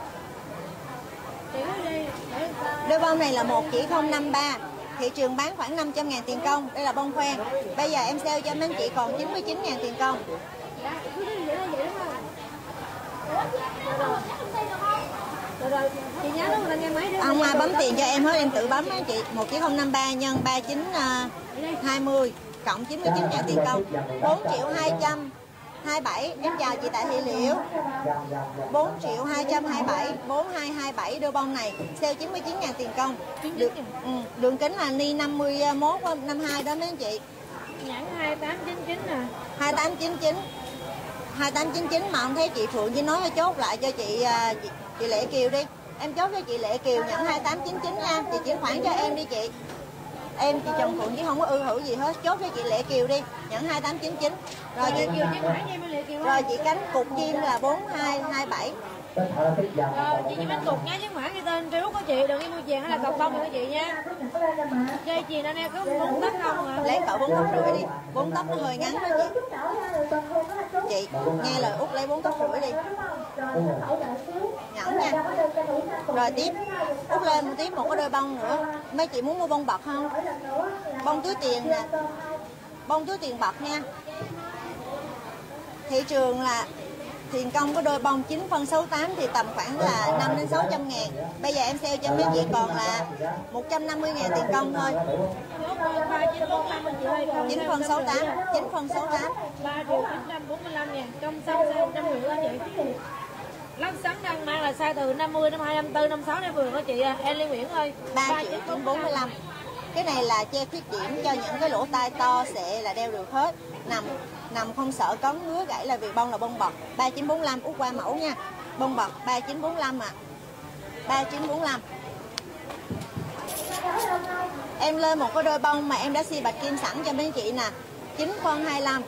Đôi bông này là một chỉ không năm ba. Thị trường bán khoảng năm trăm ngàn tiền công. Đây là bông khoen. Bây giờ em sale cho mấy anh chị còn chín mươi chín ngàn tiền công. Ông à, bấm tiền cho em hết, em tự bấm anh chị. Một chỉ không năm ba nhân ba chín hai mươi cộng chín mươi chín ngàn tiền công. bốn triệu hai trăm hai mươi bảy. Em chào chị Tạ Thị Liễu. bốn triệu hai trăm hai mươi bảy, bốn hai hai bảy đôi bông này sale chín mươi chín ngàn tiền công. Được, ừ, đường kính là ni năm mươi mốt năm mươi hai đó mấy anh chị. Nhãn hai tám chín chín nè. hai tám chín chín. hai tám chín chín mà không thấy chị Phượng chỉ nói chốt lại cho chị chị, chị Lệ Kiều đi. Em chốt cho chị Lệ Kiều nhận hai tám chín chín nha. Chị chuyển khoản cho em đi chị. Em chị Trần Phượng chứ không có ư hữu gì hết. Chốt cho chị Lệ Kiều đi, nhận hai tám chín chín. Rồi chị Kiều chuyển khoản cho em Lệ Kiều. Rồi chị Cánh cục chim là bốn hai hai bảy. Rồi chị chỉ bánh cục nha, chứ khoản cái tên Facebook của chị, đừng em mua chèn hay là cọc bông của chị nha. Dây chuyền anh em có bốn tấc không à? Lấy cỡ bốn tấc rưỡi đi, bốn tấc nó hơi ngắn đó chị. Chị nghe lời Út lấy bốn tấc rưỡi đi. Nhẫn nha. Rồi tiếp Út lên một tiếp một cái đôi bông nữa. Mấy chị muốn mua bông bật không? Bông túi tiền nè. Bông túi tiền bật nha. Thị trường là tiền công có đôi bông chín phân sáu tám thì tầm khoảng là năm đến sáu trăm ngàn. Bây giờ em sale cho mấy chị còn là một trăm năm mươi ngàn tiền công thôi. chín phân sáu tám, chín phân sáu tám. ba triệu chín trăm bốn mươi lăm ngàn, trong sáu một trăm rưỡi đó chị. Lắc sắn đang mang là size từ năm mươi đến hai mươi tư, năm mươi sáu để vừa đó chị. Em Lê Nguyễn ơi. ba triệu chín bốn mươi lăm. Cái này là che khuyết điểm cho những cái lỗ tai to xệ là đeo được hết. Nằm nằm không sợ cấn ngứa gãy là vì bông là bông bật. ba chín bốn lăm Út qua mẫu nha. Bông bật ba chín bốn lăm à. ba chín bốn lăm. Em lên một cái đôi bông mà em đã xi bạch kim sẵn cho mấy anh chị nè. chín phân hai mươi lăm.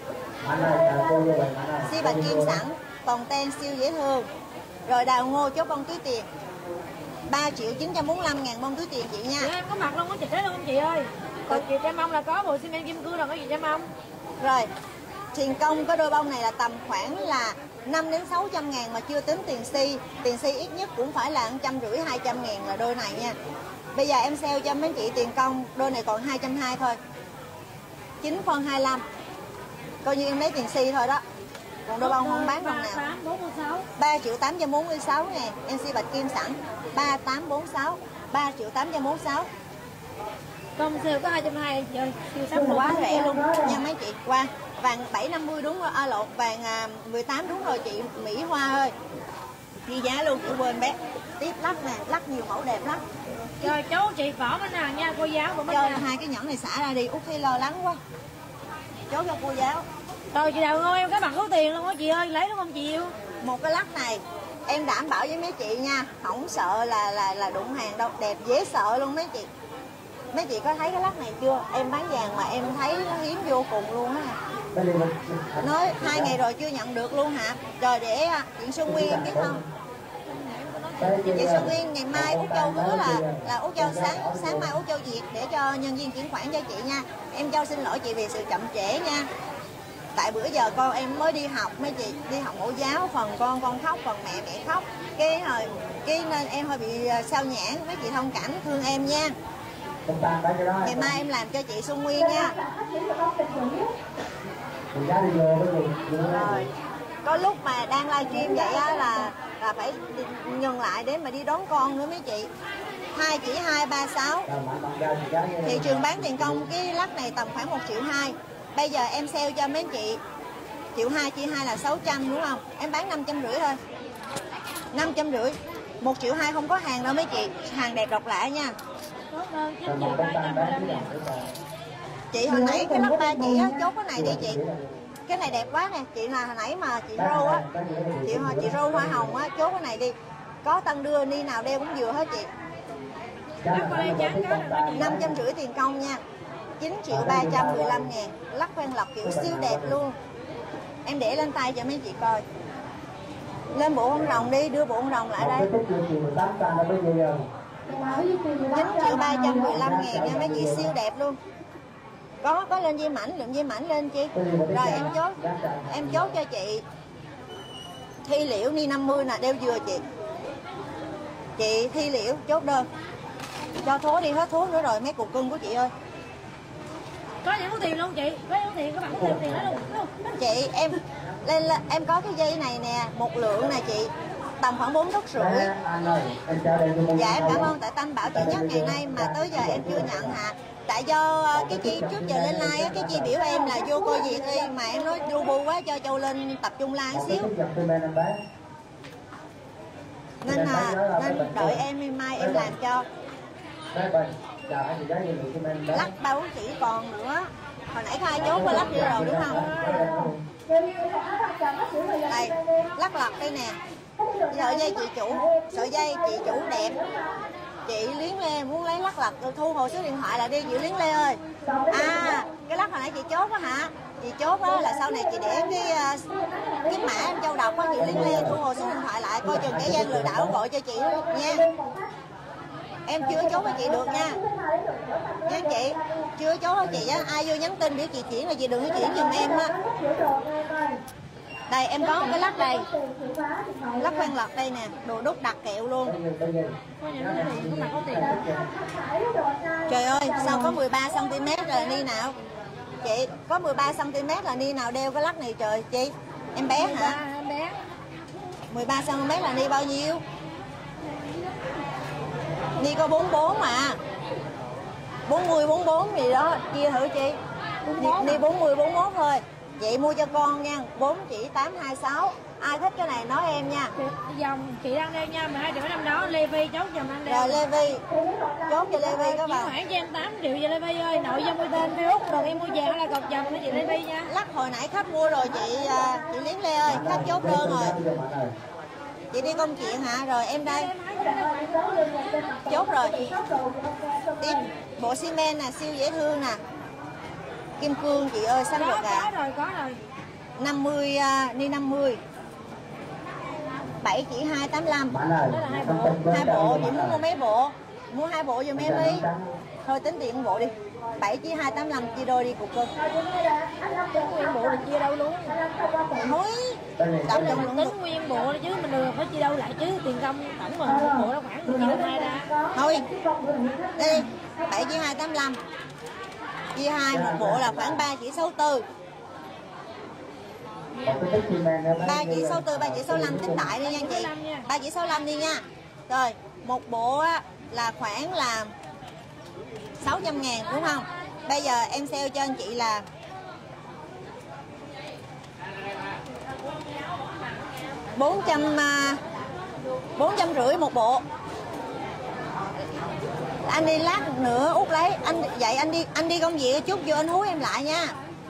Xi bạch kim sẵn, còn ten siêu dễ thương. Rồi đào ngô chốt bông túi tiền. ba triệu chín trăm bốn mươi lăm ngàn bông túi tiền chị nha. Dạ, em có mặt luôn có chị luôn không chị ơi. Còn chị Trang Mông là có bộ xi men kim cương rồi có gì Trang Mông. Rồi, tiền công có đôi bông này là tầm khoảng là năm đến sáu trăm ngàn mà chưa tính tiền xi. Tiền xi ít nhất cũng phải là một trăm rưỡi hai trăm ngàn là đôi này nha. Bây giờ em sale cho mấy chị tiền công đôi này còn hai trăm hai mươi thôi. chín phân hai mươi lăm. Coi như em lấy tiền xi thôi đó. Còn đôi bông không bán bông nào. ba triệu tám trăm bốn mươi sáu ngàn. Em xi bạch kim sẵn ba tám bốn sáu. ba triệu tám trăm bốn mươi sáu. Công sale có hai trăm hai mươi trời, siêu sắp quá rẻ luôn nha mấy chị. Qua vàng bảy năm mươi đúng rồi, à lộn, vàng à, mười tám đúng rồi chị Mỹ Hoa ơi. Ghi giá luôn, chị quên bé. Tiếp lắc nè, lắc nhiều mẫu đẹp lắm. Rồi cháu chị vỏ bên hàng nha, cô giáo của bên hàng. Hai cái nhẫn này xả ra đi, Út thấy lo lắng quá. Chốt cho cô giáo. Rồi chị Đào Ngôi em cái mặt số tiền luôn á chị ơi, lấy đúng không chị yêu? Một cái lắc này em đảm bảo với mấy chị nha, không sợ là là là đụng hàng đâu, đẹp dễ sợ luôn mấy chị. Mấy chị có thấy cái lắc này chưa? Em bán vàng mà em thấy nó hiếm vô cùng luôn á. Nói hai ngày rồi chưa nhận được luôn hả? Rồi để chuyện Xuân Nguyên em biết không? Chị Xuân Nguyên ngày mai Út Châu hứa là là Út Châu sáng sáng mai Út Châu Việt để cho nhân viên chuyển khoản cho chị nha. Em Châu xin lỗi chị vì sự chậm trễ nha. Tại bữa giờ con em mới đi học mấy chị, đi học mẫu giáo, phần con con khóc, phần mẹ mẹ khóc. Cái hồi cái nên em hơi bị sao nhãn, mấy chị thông cảm thương em nha. Ngày mai em làm cho chị Xuân Nguyên nha. Rồi. Có lúc mà đang livestream vậy á là là phải ngừng lại để mà đi đón con nữa mấy chị. Hai chỉ hai ba sáu. Thị trường bán tiền công cái lắc này tầm khoảng một triệu hai. Bây giờ em sale cho mấy chị triệu hai chia hai là sáu trăm đúng không? Em bán năm trăm rưỡi thôi. năm trăm rưỡi. một triệu hai không có hàng đâu mấy chị. Hàng đẹp độc lạ nha. Tốt hơn chín triệu ba trăm mười lăm ngàn. Chị hồi nãy cái lắc ba chị á, chốt cái này đi chị. Cái này đẹp quá nè, chị là hồi nãy mà chị rô á, chị chị rô hoa hồng á, chốt cái này đi. Có tăng đưa ni nào đeo cũng vừa hết chị. năm trăm rưỡi tiền công nha. chín triệu ba trăm mười lăm ngàn. Lắc khoan lọc kiểu siêu đẹp luôn. Em để lên tay cho mấy chị coi. Lên bộ con rồng đi, đưa bộ con rồng lại đây. chín triệu ba trăm mười lăm ngàn nha mấy chị, siêu đẹp luôn. Có có lên dây mảnh, lượng dây mảnh lên chi. Rồi em chốt. Em chốt cho chị Thi Liễu ni năm mươi nè, đeo vừa chị. Chị Thi Liễu chốt đơn. Cho thố đi, hết thố nữa rồi mấy cục cưng của chị ơi. Có những có tiền luôn chị, có những tiền, có bạn có tiền đó luôn, luôn. Chị em lên em có cái dây này nè, một lượng nè chị, tầm khoảng bốn tấc rưỡi. Dạ em cảm ơn tại Tâm bảo chị nhất ngày nay mà tới giờ em chưa nhận hả? Tại do cái chi trước giờ lên like á, cái chi biểu em là vô coi việc đi mà em nói lu bu quá cho Châu lên tập trung like xíu. Nên là nên đợi em mai em làm cho. Lắc bao chỉ còn nữa. Hồi nãy khai chốt qua lắc đi rồi đúng không? Đây, lắc lọc đây nè. Sợi dây chị chủ, sợi dây chị chủ đẹp. Chị Liến Lê muốn lấy lắc lọc thu hồi số điện thoại là đi chị Liến Lê ơi. À, cái lắc hồi nãy chị chốt á hả? Chị chốt á là sau này chị để cái cái mã em Châu đọc á, chị Liến Lê thu hồi số điện thoại lại coi chừng kẻ gian lừa đảo gọi cho chị nha. Em chưa chốt với chị được nha. Nha chị, chưa chốt với chị á, ai vô nhắn tin để chị chuyển là chị đừng có chuyển giùm em á. Đây em có cái lắc đây. Lắc khoan lọc đây nè, đồ đúc đặc kẹo luôn. Trời ơi, sao có mười ba xăng ti mét rồi ni nào? Chị, có mười ba xăng ti mét là ni nào đeo cái lắc này trời chị? Em bé hả? Em bé. mười ba xăng ti mét là ni bao nhiêu? Ni có bốn mươi bốn mà. bốn mươi, bốn mươi bốn gì đó, chia thử chị. Ni bốn mươi, bốn mươi mốt thôi. Chị mua cho con nha, bốn chỉ tám hai sáu. Ai thích cái này nói em nha. Dòng chị đang đeo nha, mười hai triệu năm đó, Levi chốt dòng đang đeo. Rồi Levi, chốt cho Levi các bạn. Khoảng cho em tám triệu cho Levi ơi, nội dung mua tên Facebook, còn em mua vàng là cọc dòng cho chị Levi nha. Lắc hồi nãy khách mua rồi chị chị Liến Lê ơi, khách chốt đơn rồi. Chị đi công chuyện hả? Rồi em đây. Chốt rồi. Tiếp bộ xi men nè, siêu dễ thương nè. Kim cương chị ơi, xanh ruột gà. Có rồi, có rồi. năm mươi ni năm mươi. bảy chỉ hai tám lăm. Hai bộ. Hai bộ, chị muốn mua mấy bộ? Mua hai bộ giùm em đi. Thôi tính tiền bộ đi. bảy chỉ hai tám lăm chia đôi đi cục cưng. Nguyên bộ thì chia đâu luôn. Thôi. Đọc Đừng tính được. Nguyên bộ chứ mình được phải chia đâu lại chứ tiền công tổng mà một bộ nó khoảng một triệu hai ra. Thôi. Đi. bảy chỉ hai tám lăm. Chia hai một bộ là khoảng ba chỉ sáu tư. ba chỉ sáu tư, ba chỉ sáu lăm tính đại đi nha chị. ba chỉ sáu lăm đi nha. Rồi, một bộ á, là khoảng là sáu trăm ngàn đúng không? Bây giờ em sale cho anh chị là bốn trăm bốn trăm rưỡi một bộ. Anh đi lát nữa út lấy anh vậy anh đi anh đi công việc chút vô anh hú em lại nha.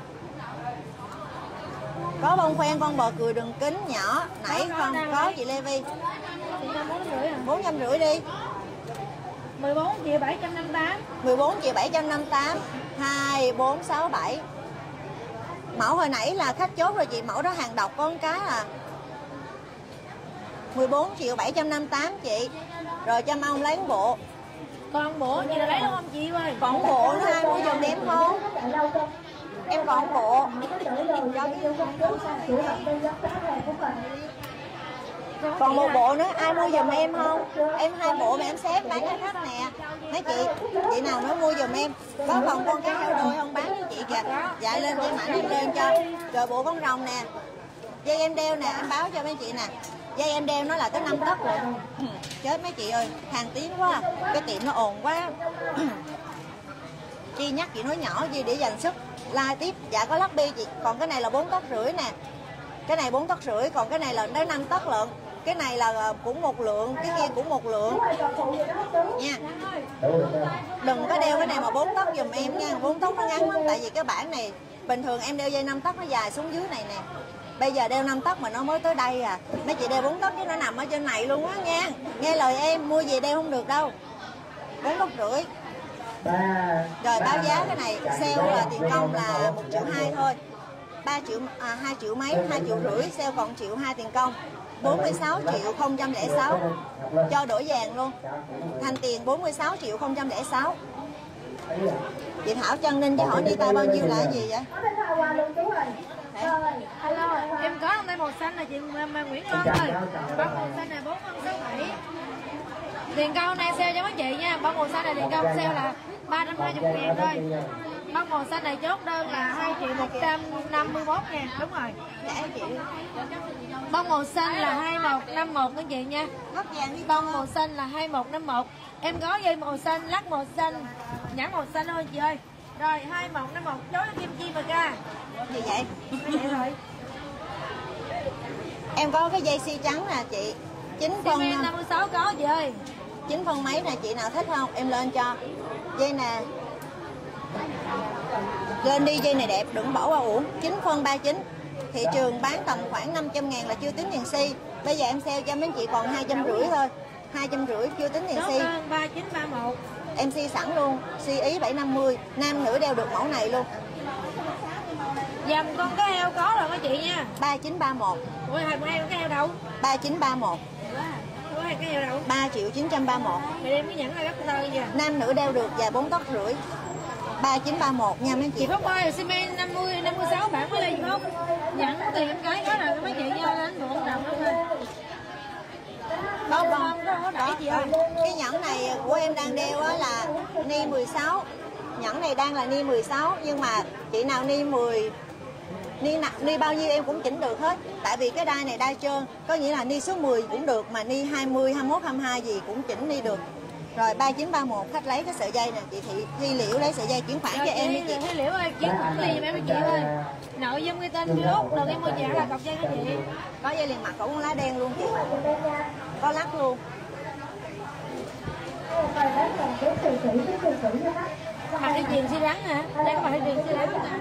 Có bông khoen con bò cười đường kính nhỏ nãy không có chị Levi. bốn trăm rưỡi đi. mười bốn triệu bảy trăm năm mươi tám. mười bốn triệu bảy trăm năm mươi tám. hai bốn sáu bảy. Mẫu hồi nãy là khách chốt rồi chị, mẫu đó hàng độc có một cái à. mười bốn triệu bảy trăm năm mươi tám chị. Rồi cho ông lấy một bộ. Còn bộ chị là lấy đúng không chị ơi? Còn bộ nữa ai mua giùm em không? Em còn bộ. Còn một bộ nữa ai mua giùm em không? Em hai bộ mà em xếp bán cho khách nè. Mấy chị, chị nào nữa mua giùm em. Có còn con cá heo đôi không bán với chị kìa. Dạ lên dây mảnh em lên cho. Rồi bộ con rồng nè. Dây em đeo nè, em báo cho mấy chị nè. Dây em đeo nó là tới năm tấc rồi. Chết mấy chị ơi, hàng tiếng quá. Cái tiệm nó ồn quá. Chi nhắc chị nói nhỏ gì để dành sức. Like tiếp, dạ có lắc bi chị. Còn cái này là bốn tấc rưỡi nè. Cái này bốn tấc rưỡi, còn cái này là tới năm tấc lận. cái này là cũng một lượng, cái kia cũng một lượng nha. Đừng có đeo cái này mà bốn tóc giùm em nha, bốn tóc nó ngắn lắm. Tại vì cái bản này bình thường em đeo dây năm tóc nó dài xuống dưới này nè, bây giờ đeo năm tóc mà nó mới tới đây à. Mấy chị đeo bốn tóc chứ nó nằm ở trên này luôn á nha. Nghe lời em, mua về đeo không được đâu. Bốn tóc rưỡi. Rồi báo giá cái này sale là tiền công là một triệu hai thôi, ba triệu à, hai triệu mấy, hai triệu rưỡi, sale còn triệu hai tiền công, bốn mươi sáu triệu không trăm lẻ sáu, cho đổi vàng luôn, thành tiền bốn mươi sáu triệu không trăm lẻ sáu. Chị Thảo Trân Ninh cho hỏi đi tay bao nhiêu là cái gì vậy? Hello, em có hôm nay màu xanh là chị Nguyễn Con ơi, bông màu xanh là bốn không sáu bảy. Tiền công này sale cho mấy chị nha, bông màu xanh này tiền công sale là ba trăm hai mươi ngàn thôi. Bông màu xanh này chốt đơn là hai triệu một trăm năm mươi mốt ngàn, đúng rồi. Dạ chị. Bông màu xanh là hai một năm một các chị nha. Bông màu xanh là hai một năm một. Em có dây màu xanh, lắc màu xanh, nhãn màu xanh thôi chị ơi. Rồi hai một năm một chối kim chi và ca. Gì vậy? Vậy rồi. Em có cái dây xi trắng nè chị. chín phân năm mươi sáu có chị ơi. chín phân mấy nè, chị nào thích không? Em lên cho. Dây nè. Lên đi, dây này đẹp, đừng bỏ qua uổng. chín phân ba mươi chín. Thị trường bán tầm khoảng năm trăm ngàn là chưa tính tiền xi. Bây giờ em sale cho mấy chị còn hai trăm rưỡi thôi. hai trăm rưỡi chưa tính tiền xi. ba chín ba một. Em xi sẵn luôn, xi ý bảy năm mươi, nam nữ đeo được mẫu này luôn. Dầm con cá heo có rồi các chị nha. ba chín ba một. Ủa hai con cá heo đâu? ba chín ba một. Ủa hai cá heo đâu? ba triệu chín trăm ba mươi mốt. Thì đem cái nhẫn này gấp tơ vậy. Nam nữ đeo được và bốn tóc rưỡi. ba chín ba một nha mấy chị. Chị Phúc ơi, xi men năm mươi năm mươi sáu bản mới lên không? Nhẫn tiền em cái đó rồi mấy chị nha, anh buồn đồng đó thôi. Không, không, có đẩy chị ơi. Cái nhẫn này của em đang đeo á là ni mười sáu. Nhẫn này đang là ni mười sáu nhưng mà chị nào ni mười ni nặng ni bao nhiêu em cũng chỉnh được hết. Tại vì cái đai này đai trơn, có nghĩa là ni số mười cũng được mà ni hai mươi, hai mốt, hai mươi hai gì cũng chỉnh ni được. Rồi ba chín ba một khách lấy cái sợi dây nè, chị Thị Thi Liễu lấy sợi dây chuyển khoản cho em đi chị. Thi Liễu ơi, chuyển khoản liền em chị ơi. Nội dung ghi tên Facebook, đừng em mua trả là cọc dây các chị. Có dây liền mặt của con lá đen luôn chị. Có lắc luôn. Mặt đi truyền xi rắn hả? Đây có mặt đi truyền xi rắn hả?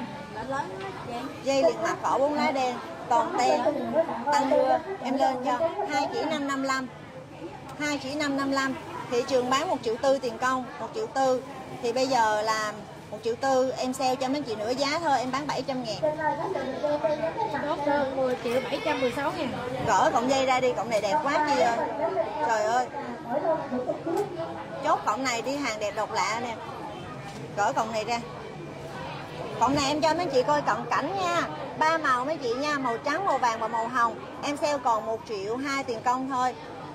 Dây liền mặt cổ bốn lá đen, toàn ten, tăng đưa, em lên cho hai chỉ năm năm lăm. hai chỉ năm năm lăm. Thị trường bán một triệu tư tiền công, một triệu tư. Thì bây giờ là một triệu tư em sale cho mấy chị nửa giá thôi, em bán bảy trăm ngàn. Tốt hơn mười triệu bảy trăm mười sáu ngàn. Gỡ cọng dây ra đi, cọng này đẹp quá chị ơi. Trời ơi. Chốt cọng này đi, hàng đẹp độc lạ nè. Gỡ cọng này ra. Cọng này em cho mấy chị coi cận cảnh nha. Ba màu mấy chị nha, màu trắng, màu vàng và màu hồng. Em sale còn một triệu hai tiền công thôi.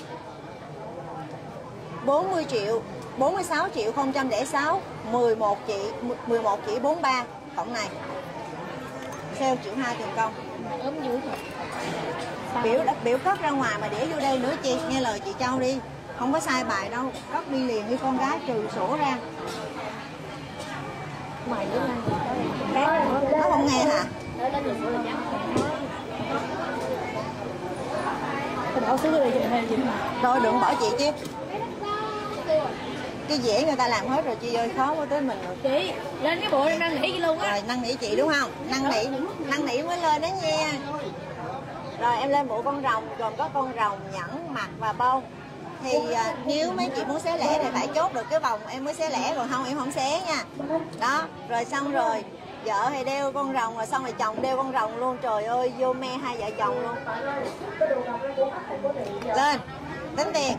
bốn mươi triệu, bốn mươi sáu triệu không trăm lẻ sáu, mười một chị, mười một chỉ bốn mươi ba cọng này. Sale triệu hai tiền công. Ốm dữ rồi. Biểu biểu cất ra ngoài mà để vô đây nữa chị, nghe lời chị Châu đi. Không có sai bài đâu, cất đi liền với con gái trừ sổ ra. Mày với anh Nó không nghe hả? Bỏ xuống đây chị. Rồi đừng bỏ chị chứ. Cái dễ người ta làm hết rồi chị ơi, khó quá tới mình rồi. Chị, lên cái bộ em năn nỉ chị luôn á. Rồi năn nỉ chị đúng không? Năn nỉ, năn nỉ mới lên đó nha. Rồi em lên bộ con rồng, gồm có con rồng, nhẫn, mặt và bông. Thì à, nếu mấy chị muốn xé lẻ thì phải chốt được cái vòng em mới xé lẻ, còn không em không xé nha. Đó, rồi xong rồi vợ thì đeo con rồng, rồi xong rồi chồng đeo con rồng luôn. Trời ơi, vô me hai vợ chồng luôn. Lên, tính tiền.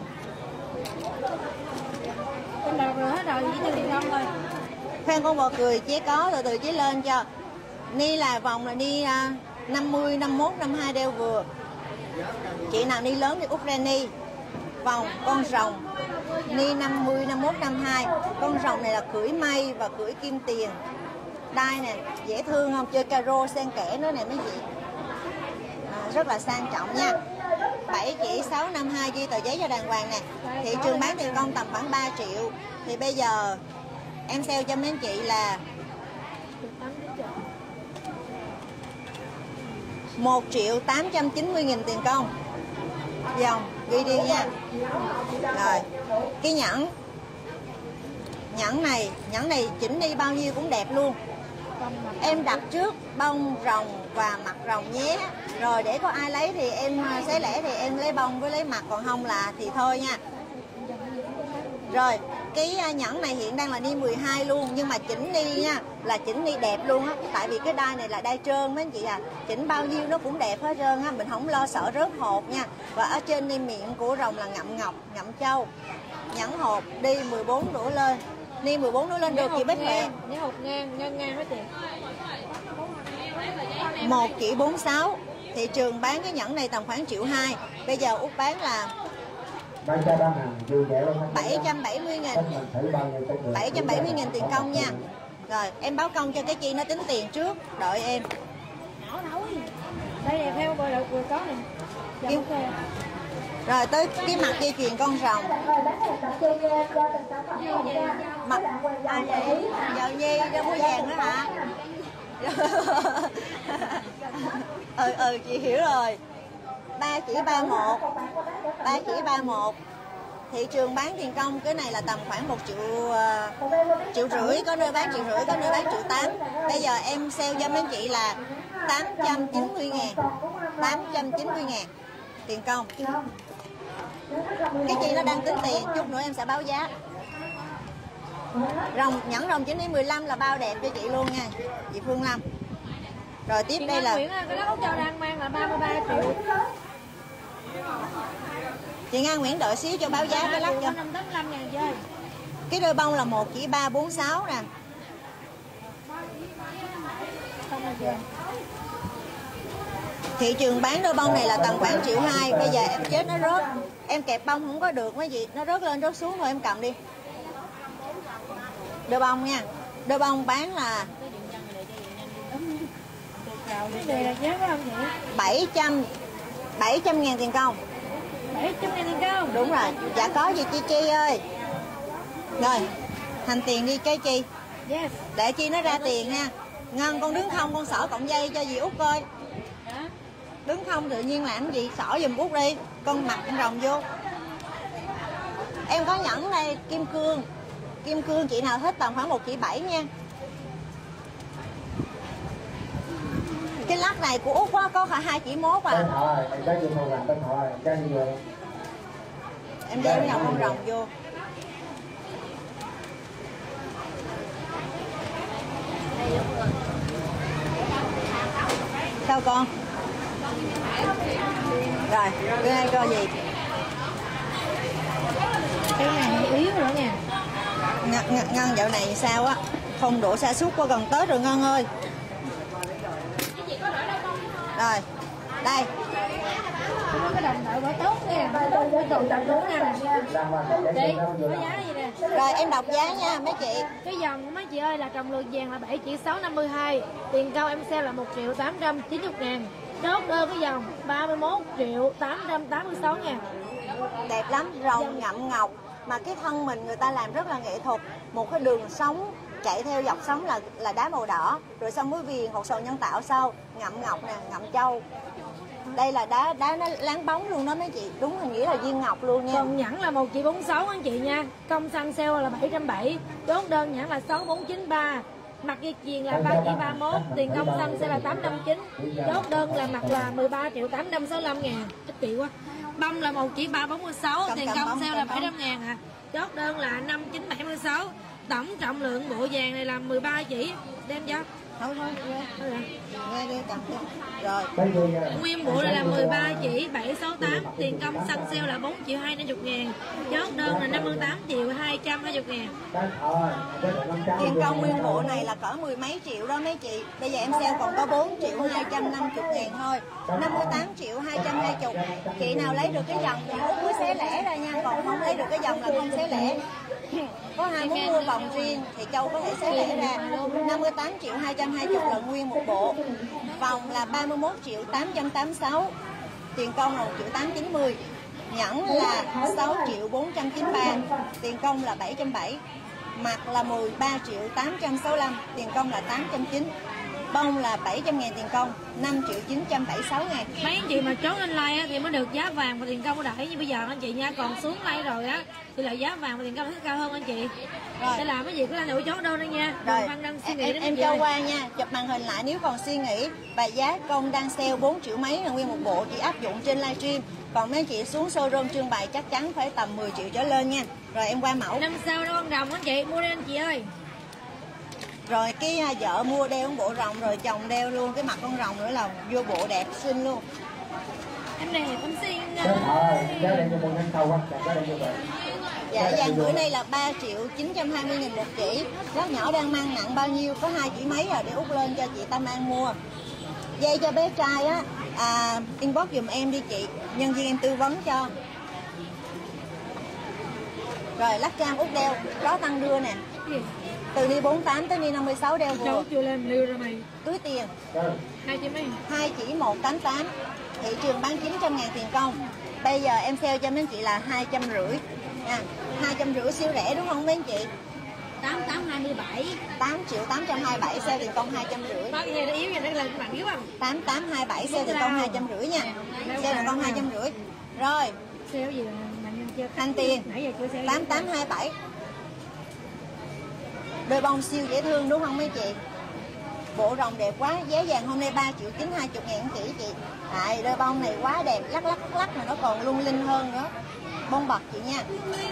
Em đọc rồi hết rồi, chỉ cho tiền công thôi. Khoan con bò cười chế có, từ từ chế lên cho. Ni là vòng là ni à, năm mươi, năm mốt, năm hai đeo vừa. Chị nào ni lớn thì út ra ni. Vòng con rồng ni năm mươi, năm mốt, năm hai. Con rồng này là cưỡi mây và cưỡi kim tiền. Đai nè, dễ thương không? Chơi caro xen kẽ nữa nè mấy chị. À, rất là sang trọng nha. Bảy chỉ sáu năm hai, ghi tờ giấy cho đàng hoàng nè. Thị trường bán tiền công tầm khoảng ba triệu. Thì bây giờ em sale cho mấy anh chị là một triệu tám trăm chín mươi nghìn tiền công. Dòng ghi đi nha. Rồi cái nhẫn nhẫn này nhẫn này chỉnh đi bao nhiêu cũng đẹp luôn. Em đặt trước bông rồng và mặt rồng nhé. Rồi để có ai lấy thì em xé lẻ thì em lấy bông với lấy mặt, còn không là thì thôi nha. Rồi cái nhẫn này hiện đang là ni mười hai luôn, nhưng mà chỉnh ni nha là chỉnh ni đẹp luôn á, tại vì cái đai này là đai trơn mấy anh chị à, chỉnh bao nhiêu nó cũng đẹp hết trơn á, mình không lo sợ rớt hột nha. Và ở trên ni miệng của rồng là ngậm ngọc, ngậm châu, nhẫn hột đi mười bốn đổ lên, ni mười bốn đổ lên được chị Bích Huệ. Nhớ hột ngang, ngang ngang mấy chị. một chỉ bốn mươi sáu, thị trường bán cái nhẫn này tầm khoảng triệu hai, bây giờ Út bán là bảy trăm bảy mươi nghìn, bảy trăm bảy mươi nghìn tiền công nha. Rồi em báo công cho cái chi nó tính tiền trước, đợi em. Đây là theo bờ đậu vừa có nè. Dạ, okay. Rồi tới cái mặt dây chuyền con rồng. Mặt à vậy? Giờ Nhi đâu có vàng nữa hả? ừ ừ chị hiểu rồi. Ba chỉ ba một, ba chỉ ba một. Thị trường bán tiền công cái này là tầm khoảng một triệu uh, triệu rưỡi, có nơi bán triệu rưỡi, có nơi bán triệu tám. Bây giờ em sale cho mấy anh chị là tám trăm chín mươi ngàn, tám trăm chín mươi ngàn tiền công. Cái chị nó đang tính tiền, chút nữa em sẽ báo giá. Rồng nhẫn rồng chín đến mười lăm là bao đẹp cho chị luôn nha, chị Phương Lâm. Rồi tiếp chị đây là Nguyễn, cái đó cho đang mang là ba mươi ba triệu. Chị Nga Nguyễn đợi xíu cho báo giá cái lắc cho. năm tám mươi lăm ngàn chơi. Cái đôi bông là một chỉ ba bốn sáu nè. Thị trường bán đôi bông này là tầm khoảng triệu hai. Bây giờ em chết nó rớt, em kẹp bông không có được mấy chị, nó rớt lên rớt xuống thôi, em cầm đi. Đôi bông nha, đôi bông bán là bảy trăm bảy trăm ngàn tiền công. bảy trăm ngàn tiền công. Đúng rồi, dạ có gì Chi Chi ơi. Rồi, thành tiền đi cái Chi. Yes. Để Chi nó ra tiền nha. Ngân con đứng không con xỏ cộng dây cho dì Út coi. Đứng không tự nhiên làm gì, xỏ giùm Út đi. Con mặt con rồng vô. Em có nhẫn đây, kim cương. Kim cương chị nào thích tầm khoảng một chỉ bảy nha. Cái lắc này của Út quá có cả hai chỉ mốt à. Em đem dòng con rồng vô. Sao con? Rồi, bữa nay coi gì? Cái này yếu nữa nha. Ngân, Ngân dạo này sao á? Không đổ sa sút qua gần Tết rồi Ngân ơi. Rồi, đây. Cái đồng đội bỏ tốt nha, tốt cái đồng đội đúng nè. Chị, có giá gì nè? Rồi em đọc giá nha mấy chị. Cái dòng của mấy chị ơi là trọng lượng vàng là bảy chỉ sáu năm mươi hai, tiền cao em sale là một triệu tám trăm chín mươi ngàn. Chốt đơn cái dòng ba mươi mốt triệu tám trăm tám mươi sáu ngàn. Đẹp lắm, rồng ngậm ngọc. Mà cái thân mình người ta làm rất là nghệ thuật. Một cái đường sống chạy theo dọc sống là là đá màu đỏ, rồi xong với viền hột sầu nhân tạo sau, ngậm ngọc nè, ngậm châu. Đây là đá đá nó láng bóng luôn đó mấy chị, đúng là nghĩa là viên ngọc luôn nha. Còn nhẫn là một chỉ bốn mươi sáu anh chị nha. Công xăng sale là bảy trăm bảy mươi, chốt đơn nhẫn là sáu bốn chín ba. Mặt dây chuyền là ba chỉ ba mươi mốt, tiền công xăng sẽ là tám trăm chín mươi, chốt đơn là mặt là mười ba triệu tám trăm sáu mươi lăm ngàn. Ít chị quá. Bông là một chỉ ba bốn mươi sáu, tiền công sale là bảy trăm ngàn à. Chốt đơn là năm chín bảy mươi sáu. Tổng trọng lượng bộ vàng này là mười ba chỉ. Đem cho. Thôi thôi, thôi nghe đi cầm đi. Rồi. Nguyên bộ này là mười ba chỉ bảy sáu tám, tiền công xăng sale là bốn triệu hai trăm năm mươi ngàn. Chốt đơn là năm mươi tám triệu hai trăm hai mươi ngàn. Tiền công nguyên bộ này là cỡ mười mấy triệu đó mấy chị. Bây giờ em sale còn có bốn triệu hai trăm năm mươi ngàn thôi. năm mươi tám triệu hai trăm hai mươi. Chị nào lấy được cái dòng thì Út mới xé lẻ ra nha, còn không lấy được cái dòng là không xé lẻ. Có ai muốn mua vòng riêng thì Châu có thể xé lẻ ra. Năm mươi tám triệu hai trăm hai mươi là nguyên một bộ. Vòng là ba mươi mốt triệu tám trăm tám mươi sáu. Tiền công là một triệu tám trăm chín mươi. Nhẫn là sáu triệu bốn trăm chín mươi ba. Tiền công là bảy trăm bảy mươi. Mặt là mười ba triệu tám trăm sáu mươi lăm. Tiền công là tám trăm chín mươi. Bông là bảy trăm ngàn tiền công, năm triệu chín trăm bảy mươi sáu ngàn. Mấy anh chị mà chốt lên like á, thì mới được giá vàng và tiền công đẩy, như bây giờ anh chị nha, còn xuống like rồi á thì là giá vàng và tiền công sẽ cao hơn anh chị. Rồi. Để làm cái gì cứ lên thử chốt đâu đây nha. Rồi. Đừng đang suy nghĩ em, đến em cho qua nha, chụp màn hình lại nếu còn suy nghĩ. Và giá công đang sale bốn triệu mấy là nguyên một bộ, chỉ áp dụng trên livestream. Còn mấy anh chị xuống showroom trưng bày chắc chắn phải tầm mười triệu trở lên nha. Rồi em qua mẫu. Năm sau đó con rồng anh chị, mua đi anh chị ơi. Rồi cái uh, vợ mua đeo một bộ rồng rồi chồng đeo luôn cái mặt con rồng nữa là vô bộ đẹp xinh luôn. Em đẹp em xinh. Dạ vàng bữa nay là ba triệu chín trăm hai mươi nghìn một chỉ. Lớp nhỏ đang mang nặng bao nhiêu, có hai chỉ mấy rồi để út lên cho chị Tâm An mua. Dây cho bé trai á, à, inbox dùm em đi chị, nhân viên em tư vấn cho. Rồi lắc trang út đeo, có tăng đưa nè. Từ đi bốn mươi tám tới đi năm mươi sáu đeo vừa. Cháu chưa lên liêu ra mày. Túi tiền. Hai chỉ mấy? Hai chỉ một trăm tám mươi tám. Thị trường bán chín trăm ngàn tiền công. Bây giờ em sale cho mấy anh chị là hai trăm rưỡi. Nha, hai trăm rưỡi siêu rẻ đúng không mấy anh chị? tám tám hai mươi bảy. tám triệu tám trăm hai mươi bảy sale tiền công hai trăm rưỡi. Bác nghe nó yếu vậy nó lên các bạn yếu không? tám tám hai mươi bảy sale tiền công hai trăm rưỡi nha. Sale tiền công hai trăm rưỡi. Rồi. Sale gì mạnh chưa? Thanh tiền. Nãy giờ chưa sale. tám tám hai mươi bảy. Đôi bông siêu dễ thương đúng không mấy chị? Bộ rồng đẹp quá, giá vàng hôm nay ba triệu chín hai mươi ngàn chỉ chị. À, đôi bông này quá đẹp, lắc lắc lắc lắc mà nó còn lung linh hơn nữa. Bông bật chị nha.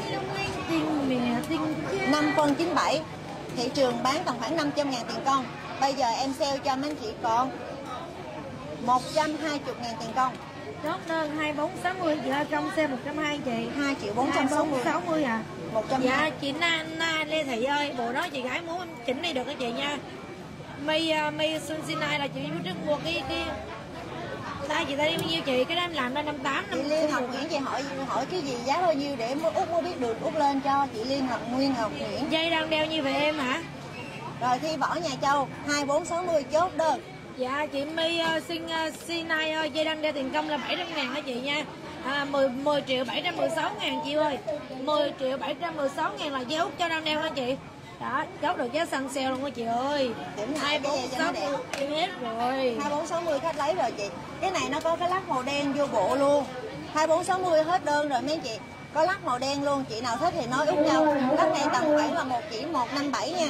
năm phân chín mươi bảy. Thị trường bán tầm khoảng năm trăm ngàn tiền công. Bây giờ em sale cho mấy anh chị còn một trăm hai mươi ngàn tiền công. Chốt đơn hai bốn sáu mươi chị ơi, trong xe một trăm hai mươi chị. hai triệu bốn trăm sáu mươi. sáu mươi à? một trăm. Dạ chị Na, Na Lê Thị ơi, bộ đó chị gái muốn em chỉnh đi được đó chị nha. Mây Mây Xuân Sinai là chị trước mua cái cái ta chị ta đi bao nhiêu chị, cái đó em làm ra năm tám năm. Chị Liên Ngọc Nguyễn chị hỏi hỏi cái gì giá bao nhiêu để út mới biết được út lên cho chị Liên Ngọc Nguyên Ngọc Nguyễn. Dây đang đeo như vậy em hả? Rồi Thi Võ Nhà Châu hai bốn sáu mươi chốt đơn. Dạ chị My uh, xin uh, Sinai ơi, dây đang đeo tiền công là bảy trăm ngàn hả chị nha. À, mười, mười triệu bảy trăm mười sáu ngàn chị ơi. mười triệu bảy trăm mười sáu ngàn là dây út cho đang đeo hả chị? Đó, chốt được giá săn sale luôn á chị ơi. hai bốn sáu mươi em hết rồi. hai bốn sáu mươi khách lấy rồi chị. Cái này nó có cái lắc màu đen vô bộ luôn. hai bốn sáu mươi hết đơn rồi mấy chị. Có lắc màu đen luôn, chị nào thích thì nói út nhau. Lắc này tầm khoảng là một chỉ một trăm năm mươi bảy nha.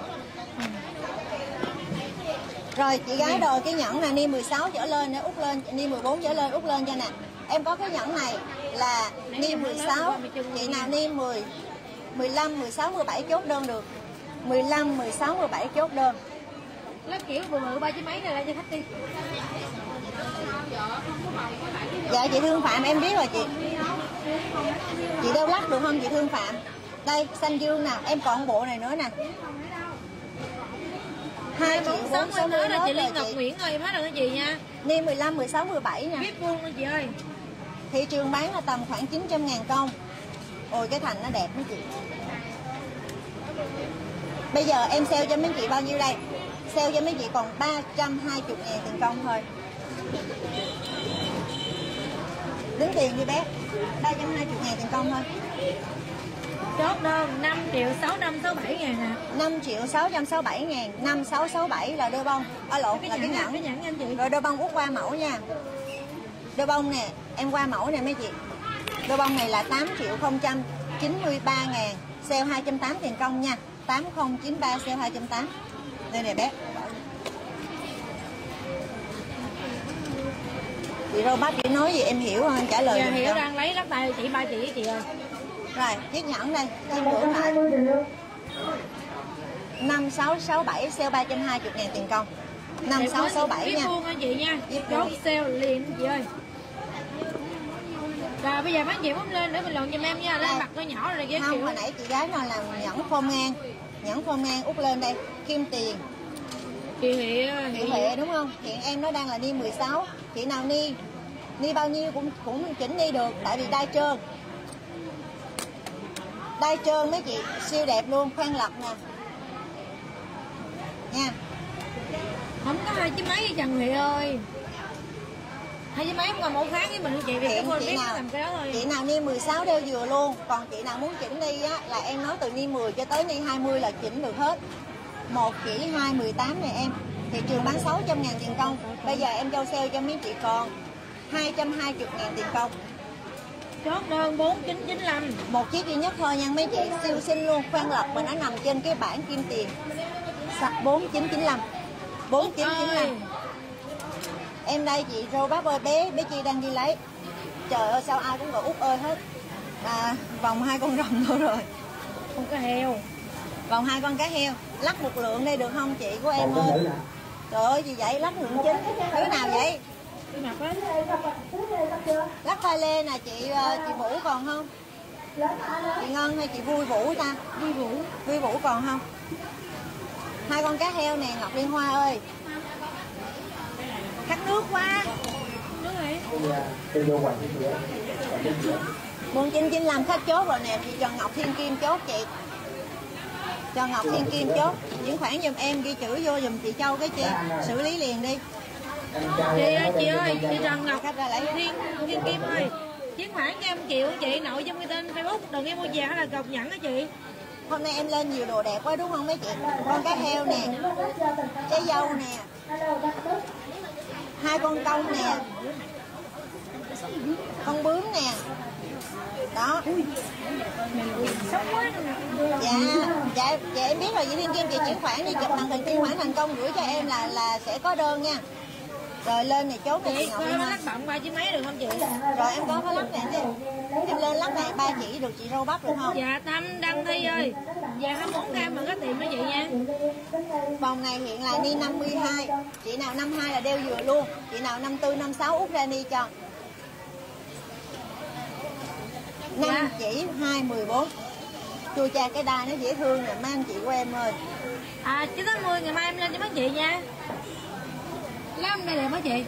Rồi chị gái đòi cái nhẫn này ni mười sáu trở lên nữa, út lên, ni mười bốn trở lên út lên cho nè. Em có cái nhẫn này là ni mười sáu, chị nào ni mười, mười lăm, mười sáu, mười bảy chốt đơn được. mười lăm, mười sáu, mười bảy chốt đơn. Lắc kiểu vừa ngự ba chứ mấy này lại cho khách đi. Dạ chị Thương Phạm em biết rồi chị. Chị đeo lắc được không chị Thương Phạm? Đây xanh dương nè, em còn bộ này nữa nè. hai bốn sáu mươi nữa là chị Liên Ngọc Nguyễn ơi, em hết rồi đó chị nha. Ni mười lăm, mười sáu, mười bảy nha. Biết vuông thôi chị ơi. Thị trường bán là tầm khoảng chín trăm ngàn công. Ôi cái thành nó đẹp mấy chị. Bây giờ em sale cho mấy chị bao nhiêu đây? Sale cho mấy chị còn ba trăm hai mươi ngàn tiền công thôi. Tính tiền đi bé. ba trăm hai mươi ngàn tiền công thôi. Chốt đơn năm triệu sáu trăm sáu mươi bảy ngàn nè. năm triệu sáu trăm sáu mươi bảy ngàn. năm sáu sáu bảy là đôi bông. À lộn là cái nhẫn. Cái nhẫn anh chị. Rồi đôi bông út qua mẫu nha. Đôi bông nè, em qua mẫu nè mấy chị. Đôi bông này là tám triệu không trăm chín mươi ba ngàn. Sale hai trăm tám mươi tiền công nha. tám không chín ba sale hai trăm tám mươi. Đây nè bé. Chị Robot chị nói gì em hiểu không? Trả lời. Dạ hiểu, đang lấy lắc tay chị ba chị chị ơi. Rồi, chiếc nhẫn đây, thêm bữa lại. năm sáu sáu bảy sale ba trăm hai mươi ngàn tiền công. năm sáu sáu bảy nha. Biết vuông anh chị nha. Chốt sale liền chị ơi. Rồi bây giờ mấy chị muốn lên để mình lộn giùm em nha, lên mặt nó nhỏ rồi ghé không, kiểu. hồi nãy chị gái nói là nhẫn phôm ngang. Nhẫn phôm ngang út lên đây, kim tiền. Chị Huệ Chị Huệ đúng không? Hiện em nó đang là ni mười sáu. Chị nào ni ni bao nhiêu cũng cũng chỉnh đi được, tại vì đai trơn. Đai trơn mấy chị, siêu đẹp luôn, khoan lật nè. Nha. Không có hai chiếc máy Trần Huệ ơi. Hai chiếc máy còn một tháng với mình chị vì Hiện cái chị nào, làm cái đó thôi. chị nào ni mười sáu đeo vừa luôn, còn chị nào muốn chỉnh đi á là em nói từ ni mười cho tới ni hai mươi là chỉnh được hết. Một chỉ hai mười tám này em. Thị trường bán sáu trăm ngàn tiền công. Bây giờ em cho sale cho mấy chị còn hai trăm hai mươi ngàn tiền công. Chốt đơn bốn chín chín lăm. Một chiếc duy nhất thôi nha mấy chị, siêu xinh luôn. Khoan lọc mà nó nằm trên cái bảng kim tiền. bốn chín chín lăm. bốn chín chín lăm. Em đây chị rô bắp ơi, bé bé Chi đang đi lấy. Trời ơi sao ai cũng gọi Út ơi hết. À, vòng hai con rồng nữa rồi. Con cá heo. Vòng hai con cá heo. Lắc một lượng đây được không chị của em ơi? Trời ơi gì vậy, lắc lượng chính. Đứa nào vậy? Lắc pha lê nè chị, chị Vũ còn không? Chị Ngân hay chị Vui Vũ ta? Vui Vũ. Vui Vũ còn không? Hai con cá heo nè Ngọc Liên Hoa ơi. Khát nước quá. Nước này. bốn chín chín lăm khách chốt rồi nè, chị Trần Ngọc Thiên Kim chốt chị. Trần Ngọc Thiên Kim chốt, chuyển khoản giùm em, ghi chữ vô giùm chị Châu cái chi, xử lý liền đi. Chị ơi, chị ơi, chị Trần Ngọc Thiên Thiên Kim ơi, chuyển khoản cho em triệu chị, nội trong cái tên Facebook, đừng em mua vàng hay là cọc nhẫn hả chị? Hôm nay em lên nhiều đồ đẹp quá đúng không mấy chị? Con cá heo nè, trái dâu nè, hai con công nè, con bướm nè, đó. Dạ, dạ, dạ em biết rồi chị Thiên Kim, chị chuyển khoản đi, chụp màn hình chuyển khoản thành công gửi cho em là là sẽ có đơn nha. Rồi lên này chốt chị có lắc bọng ba chiếc máy được không chị? Rồi em có có lắc nè em, em lên lắc này ba chỉ được chị râu bắp được không? Dạ Tâm Đăng Thi ơi, dạ hai mươi bốn gram mà có tiền với chị nha. Vòng này hiện là ni năm mươi hai, chị nào năm mươi hai là đeo vừa luôn, chị nào năm tư năm sáu út ra ni cho. năm dạ. Chỉ hai mười bốn. Chua cha cái đai nó dễ thương nè mấy anh chị của em ơi. À chín tháng mười ngày mai em lên cho mấy chị nha. Lắm đây đẹp mấy chị.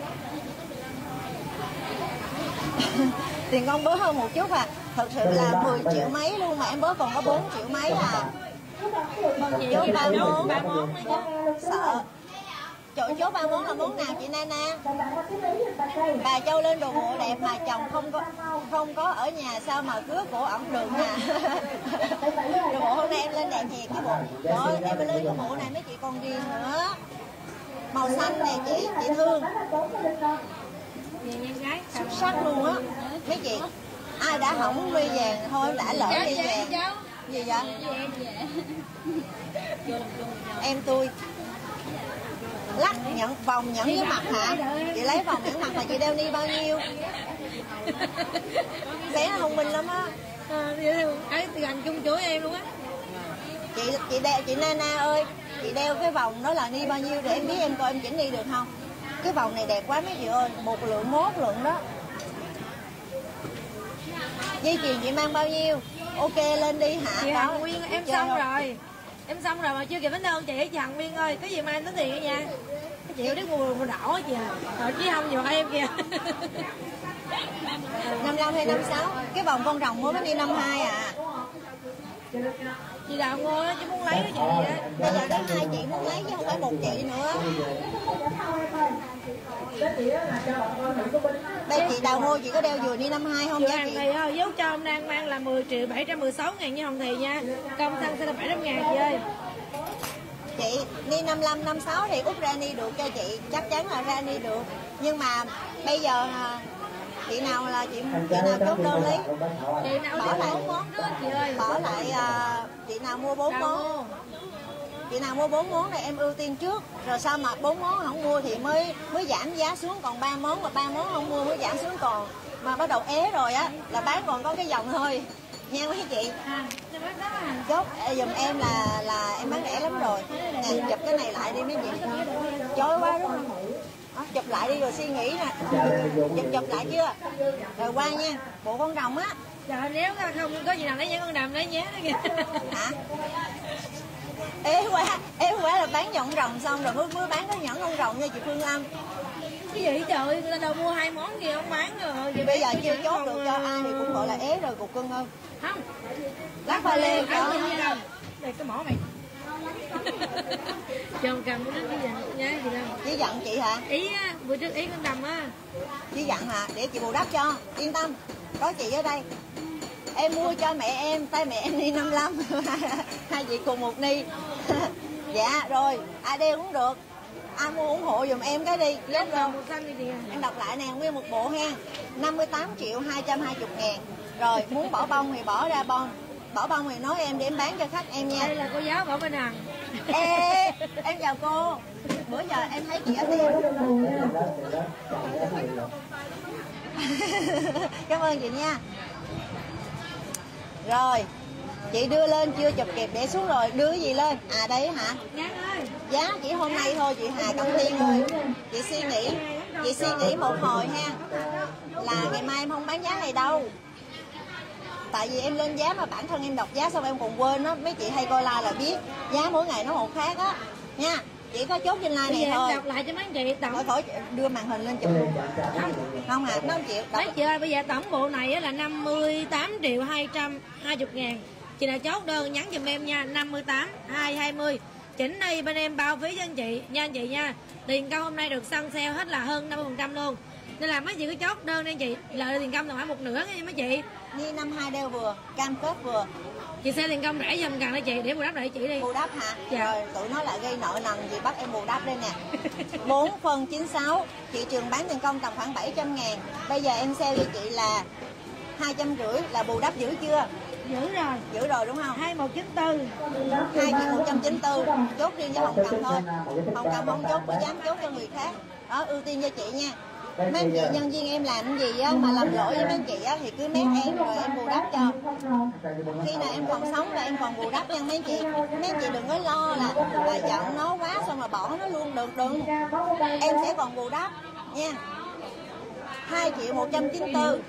Tiền công bớt hơn một chút à. Thật sự là mười triệu mấy luôn mà em bớt còn có bốn triệu mấy à. Chốt ba món, ba món nữa chứ. Sợ. Chỗ chốt ba món là món nào chị Nana? Bà Châu lên đồ bộ đẹp mà chồng không có không có ở nhà sao mà cứa cổ ẩm được nha. Đồ bộ hôm nay em lên đẹp thiệt cái bộ. Rồi em lên cái bộ này mấy chị còn ghiền nữa. Màu xanh này chị, chị thương. Xuất sắc luôn á. Mấy chị, ai đã hỏng ly vàng thôi đã lỡ ly vàng. Gì vậy? Em tôi lắc nhận vòng nhẫn với mặt hả? Chị lấy vòng nhẫn mặt mà chị đeo ni bao nhiêu? Bé nó thông minh lắm á. Ấy gần chung chuỗi em luôn á. Chị chị đeo chị Nana ơi, chị đeo cái vòng đó là ni bao nhiêu để em biết em coi em chỉnh đi được không? Cái vòng này đẹp quá mấy chị ơi, một lượng mốt lượng đó. Dây chuyền chị mang bao nhiêu? Ok lên đi hả? Chị Hằng Nguyên em xong rồi. Em xong rồi mà chưa kịp đến đơn chị chị Hằng Nguyên ơi, cái gì mai em tính tiền nha. Cái chị biết mua mua đỏ á chị à. Rồi chứ không nhiều em kìa. năm mươi lăm hay năm mươi sáu? Cái vòng con rồng mới đi năm mươi hai à. Chị Đào mua đó chứ muốn lấy đó chị vậy. Bây giờ đến hai chị muốn lấy chứ không phải một chị nữa. Đây chị Đào mua chị có đeo vừa đi năm mươi hai không vậy chị? Thì ơi, dấu cho ông đang mang là mười triệu bảy trăm mười sáu ngàn với Hồng Thì nha. Công thăng sẽ là bảy trăm ngàn chị ơi. Chị ni năm mươi lăm, năm mươi sáu thì út ra ni được cho chị, chắc chắn là ra ni được. Nhưng mà bây giờ chị nào là chị chị nào chốt đơn lấy, chị nào bỏ lại bốn món trước chị ơi, bỏ lại uh, chị nào mua bốn món, chị nào mua bốn món này em ưu tiên trước, rồi sao mà bốn món không mua thì mới mới giảm giá xuống còn ba món, mà ba món không mua mới giảm xuống còn, mà bắt đầu ế rồi á là bán còn có cái dòng thôi nha mấy chị. Chốt giùm em là là em bán rẻ lắm rồi nè, chụp cái này lại đi mấy chị, chói quá đúng không? Đó, chụp lại đi rồi suy nghĩ nè, chụp chụp lại chưa rồi qua nha, bộ con rồng á. Trời, nếu không có gì nào lấy nhé con đầm lấy nhé đó kìa. Hả? Ế quá, ế quá là bán nhẫn rồng xong rồi mới mới bán cái nhẫn con rồng nha chị Phương Lâm. Cái gì trời, người ta đâu mua hai món gì không bán rồi. Thì bây giờ chưa chốt được cho ai thì cũng gọi là ế rồi cục cưng ơi. Không. Lát pha lê có. Đây cái mỏ mày. Chồng cầm cái cái gì nha gì đâu. Chỉ giận chị hả? Ý á, bữa trước ý con đầm á. Chỉ giận hả? Để chị bù đắp cho, yên tâm. Có chị ở đây. Em mua cho mẹ em, tay mẹ em ni năm mươi lăm. Hai chị cùng một ni. Dạ rồi, ai đeo cũng được. ai mua ủng hộ giùm em cái đi. Lên rồi một xanh đi. Em đọc lại nè, nguyên một bộ ha, năm mươi tám triệu hai trăm hai mươi ngàn. Rồi muốn bỏ bông thì bỏ ra bông, bỏ bông thì nói em để em bán cho khách em nha. Đây là cô giáo Võ Minh Hằng. Ê, em chào cô. Bữa giờ em thấy chị ở đây. Cảm ơn chị nha. Rồi chị đưa lên chưa chụp kịp, để xuống rồi. Đưa cái gì lên? À đây hả? Nhắn ơi. Giá chỉ hôm nay thôi chị Hà Cẩm Tiên ơi. Chị suy nghĩ, chị suy nghĩ một hồi ha, là ngày mai em không bán giá này đâu. Tại vì em lên giá mà bản thân em đọc giá xong em còn quên đó. Mấy chị hay coi like là biết giá mỗi ngày nó một khác á nha. Chỉ có chốt trên like này thôi. Đọc lại cho mấy anh chị. Khỏi khỏi đưa màn hình lên chụp luôn. Không à, nó không chịu. Mấy chị ơi, bây giờ tổng bộ này là năm mươi tám triệu hai trăm hai mươi ngàn. Chị nào chốt đơn nhắn giùm em nha, năm mươi tám hai hai mươi. Chỉnh đây bên em bao phí cho anh chị nha anh chị nha. Tiền công hôm nay được săn sale hết là hơn năm mươi phần trăm luôn. Nên là mấy chị cứ chốt đơn đi anh chị. Lợi tiền công là khoảng một nửa nha mấy chị. Ni năm hai đeo vừa, cam kết vừa. Chị xe tiền công rẻ dùm gần đây chị, để bù đắp lại chị đi. Bù đắp hả? Dạ. Rồi tụi nó lại gây nợ nần gì bắt em bù đắp đây nè. Bốn phân chín sáu, thị trường bán tiền công tầm khoảng bảy trăm ngàn. Bây giờ em sale cho chị là hai trăm rưỡi, là bù đắp dữ chưa? Giữ rồi. Giữ rồi đúng không? Hai một chín tư. Hai triệu một trăm chín mươi tư. Chốt riêng cho Hồng Cầm thôi. Hồng Cầm không chốt, có dám chốt cho người khác. Đó, ưu tiên cho chị nha. Mấy anh chị nhân viên em làm cái gì á mà làm lỗi với mấy anh chị á thì cứ mét em rồi em bù đắp cho. Khi nào em còn sống là em còn bù đắp nha mấy anh chị. Mấy anh chị đừng có lo là là giận nó quá xong mà bỏ nó luôn, đừng đừng. Em sẽ còn bù đắp nha. Hai triệu một trăm chín mươi tư.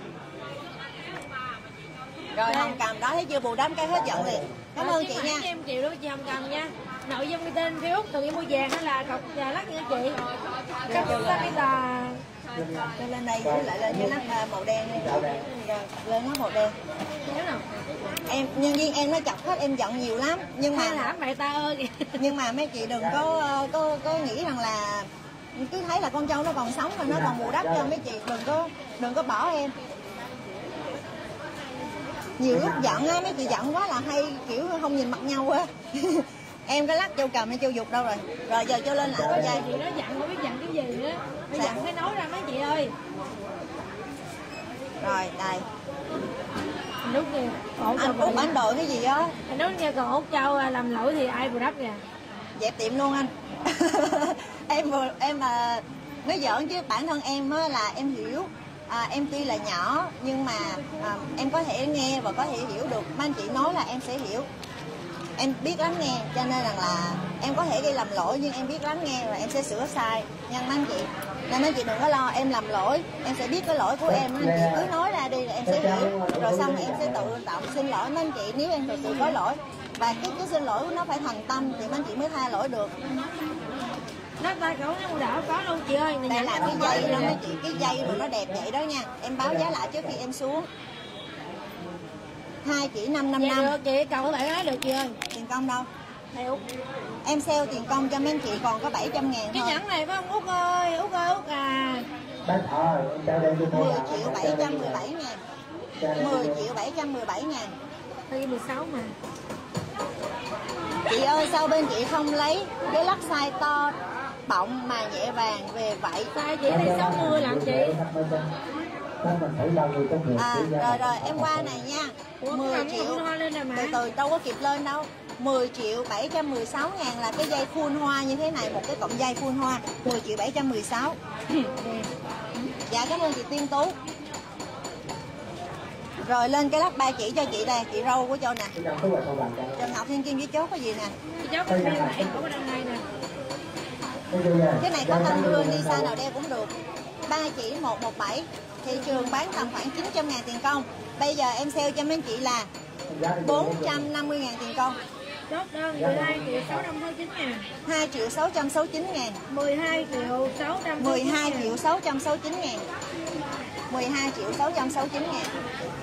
Rồi Hồng Cầm đó, thấy chưa, bù đắp cái hết giận liền. Cảm ơn chị nha. Em chịu đó chị Hồng Cầm nha. Nội dung cái tên Facebook từng em mua vàng hay là cọc nhà lắc nha chị. Các chúng ta bây giờ cho lên đây với lại lên cái nắp màu đen đi. Rồi lên nó màu đen. Em nhân viên em nó chọc hết em giận nhiều lắm, nhưng mà làm vậy ta ơi. Nhưng mà mấy chị đừng có có có nghĩ rằng là cứ thấy là con trâu nó còn sống rồi nó còn bù đắp cho mấy chị, đừng có đừng có bỏ em. Nhiều lúc giận á, mấy chị giận quá là hay kiểu không nhìn mặt nhau á. Em có lắc Châu Cầm hay Châu Dục đâu rồi. Rồi giờ Châu lên lại con dây. Chị nó giận không biết giận cái gì nữa. Nó giận phải nói ra mấy chị ơi. Rồi đây. Anh Út kìa. Anh Út bán đồ cái gì á? Anh Út nha, còn Út Châu làm lỗi thì ai bù đắp kìa. Dẹp tiệm luôn anh. em em mà nói giỡn chứ bản thân em á là em hiểu. À, em tuy là nhỏ nhưng mà à, em có thể nghe và có thể hiểu được. Mấy anh chị nói là em sẽ hiểu. Em biết lắng nghe, cho nên rằng là em có thể gây lầm lỗi nhưng em biết lắng nghe và em sẽ sửa sai nha mấy anh chị. Nên mấy anh chị đừng có lo em làm lỗi, em sẽ biết cái lỗi của em, mấy anh chị cứ nói ra đi là em sẽ hiểu. Rồi xong rồi em sẽ tự tạo xin lỗi mấy anh chị nếu em thực sự có lỗi. Và cái, cái xin lỗi nó phải thành tâm thì mấy anh chị mới tha lỗi được. Nó ta cậu nó đỡ có luôn chị ơi. Đây là cái dây đó mấy chị, cái dây mà nó đẹp vậy đó nha. Em báo giá lại trước khi em xuống. Hai chỉ năm năm năm. Được chị, cầu các bạn nói được chị ơi. Tiền công đâu? Theo. Em sale tiền công cho mấy anh chị còn có bảy trăm ngàn thôi. Cái nhẫn này phải không Út ơi? Út ơi Út à. mười triệu bảy trăm mười bảy ngàn. mười triệu bảy trăm mười bảy ngàn. Thôi mười sáu mà. Chị ơi sao bên chị không lấy cái lắc size to bọng mà nhẹ vàng về vậy? Size chị đi sáu mươi lận chị. À rồi rồi em qua này nha. mười triệu. Từ từ đâu có kịp lên đâu. mười triệu bảy trăm mười sáu ngàn là cái dây full hoa như thế này, một cái cọng dây full hoa. mười triệu bảy trăm mười sáu. Dạ cảm ơn chị Tiên Tú. Rồi lên cái lắc ba chỉ cho chị đây, chị râu của Châu nè. Trần Ngọc Thiên Kim với chốt cái gì nè. Chốt cái này lại có đằng này nè. Cái này có tân hương đi size nào đeo cũng được. Ba chỉ một một bảy. Thị trường bán tầm khoảng chín trăm ngàn tiền công. Bây giờ em sale cho mấy anh chị là bốn trăm năm mươi ngàn tiền công. Chốt đơn mười hai triệu sáu trăm sáu mươi chín ngàn. hai triệu sáu trăm sáu mươi chín ngàn. mười hai triệu sáu trăm mười hai triệu sáu trăm sáu mươi chín ngàn. mười hai triệu sáu trăm sáu mươi chín ngàn.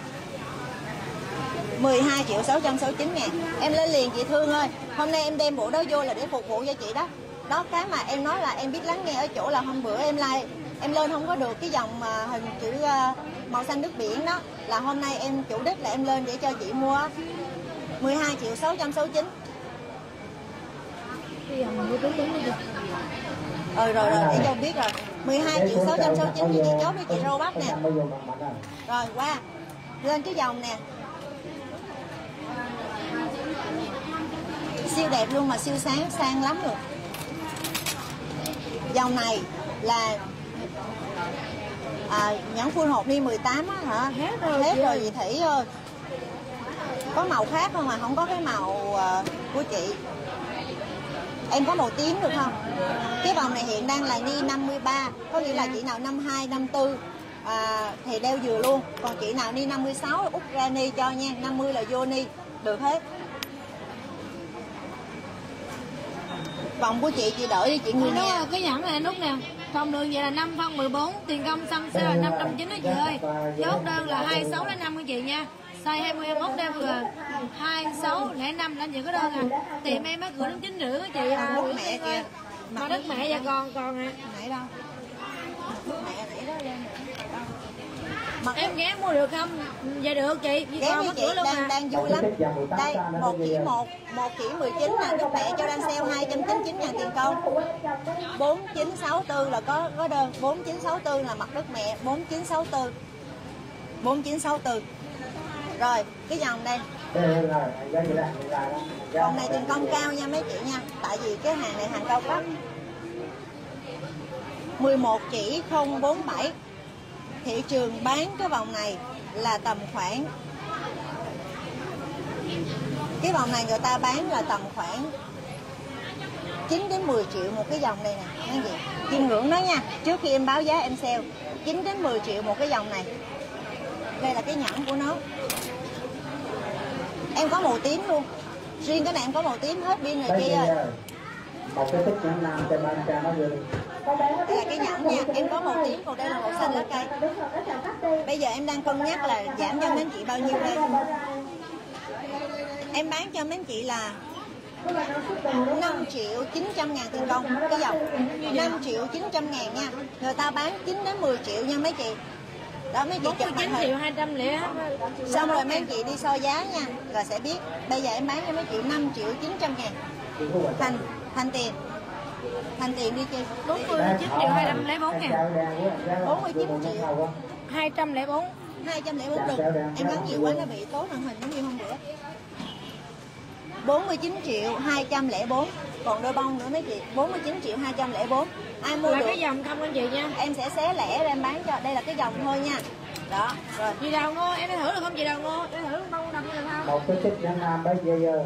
mười hai triệu sáu trăm sáu mươi chín ngàn. Em lên liền chị Thương ơi. Hôm nay em đem bộ đó vô là để phục vụ cho chị đó. Đó cái mà em nói là em biết lắng nghe ở chỗ là hôm bữa em like em lên không có được cái dòng mà hình chữ màu xanh nước biển đó, là hôm nay em chủ đích là em lên để cho chị mua mười hai triệu sáu trăm sáu mươi chín. Bây giờ mình mua túng túng đi. Ừ rồi rồi để cho biết rồi. mười hai triệu sáu trăm sáu mươi chín cho chị chốt với chị rô bắp nè. Rồi qua lên cái dòng nè, siêu đẹp luôn mà siêu sáng sang lắm rồi. Dòng này là à, nhãn full hộp đi mười tám á hả? Hết rồi, hết rồi chị Thủy ơi. Có màu khác không mà không có cái màu uh, của chị. Em có màu tím được không? Cái vòng này hiện đang là ni năm mươi ba, có nghĩa là chị nào năm hai, năm tư à, thì đeo vừa luôn. Còn chị nào ni năm mươi sáu út ra ni cho nha, năm mươi là vô ni, được hết. Vòng của chị chị đợi đi chị người nhà. Cái nhẫn này nút nè. Còn đường vậy là năm phân mười bốn, tiền công xăng xe là năm trăm chín mươi đó chị ơi. Chốt đơn là hai mươi sáu đến năm của chị nha. Size hai mươi em út đem vừa hai mươi sáu lẻ năm là chị có đơn à. Tiệm em á cửa đến chín rưỡi của chị à. Đất mẹ kìa. Mà đất mẹ và con con à. Nãy đâu? Mẹ nãy đó lên. Mà em ghé mua được không? Dạ được chị. Ghé với chị đang à. đang vui lắm. Đây một chỉ một, một chỉ mười chín là đất mẹ cho đang sale hai trăm chín mươi chín ngàn tiền công. bốn chín sáu tư là có có đơn, bốn chín sáu tư là mặt đất mẹ, bốn chín sáu tư. bốn chín sáu tư. Rồi, cái dòng đây. Dòng này tiền công cao nha mấy chị nha. Tại vì cái hàng này hàng cao cấp. mười một chỉ không bốn bảy. Thị trường bán cái vòng này là tầm khoảng, cái vòng này người ta bán là tầm khoảng chín đến mười triệu một cái dòng này nè mấy chị. Kim ngưỡng đó nha, trước khi em báo giá em sale chín đến mười triệu một cái dòng này. Đây là cái nhẫn của nó. Em có màu tím luôn. Riêng cái này em có màu tím hết pin rồi chị ơi. Một cái tích nhẫn nam cho ba cha nó vừa. Đây là cái nhẫn nha, em có màu tím, còn đây là màu xanh lá cây. Bây giờ em đang cân nhắc là giảm cho mấy anh chị bao nhiêu đây. Em bán cho mấy anh chị là năm triệu chín trăm ngàn tiền công cái dòng. năm triệu chín trăm ngàn nha. Người ta bán chín đến mười triệu nha mấy chị. Đó mấy chị chụp chín triệu hai trăm lẻ. Xong rồi mấy chị đi so giá nha, rồi sẽ biết. Bây giờ em bán cho mấy chị năm triệu chín trăm ngàn. Thành thành tiền. Thành tiền đi chị. bốn mươi chín triệu hai trăm lẻ bốn ngàn. bốn mươi chín triệu hai trăm lẻ bốn. hai trăm lẻ bốn được. Em gắn nhiều quá nó bị tối màn hình giống như hôm bữa. bốn mươi chín triệu hai trăm lẻ bốn. Còn đôi bông nữa mấy chị, bốn mươi chín triệu hai trăm lẻ bốn. Ai mua là được cái dòng không anh chị nha. Em sẽ xé lẻ ra em bán cho. Đây là cái dòng thôi nha. Đó, rồi. Chị Đào Ngô, em thử được không chị Đào Ngô? Em thử bông đập được không? Một cái tích nhẫn nam bây giờ.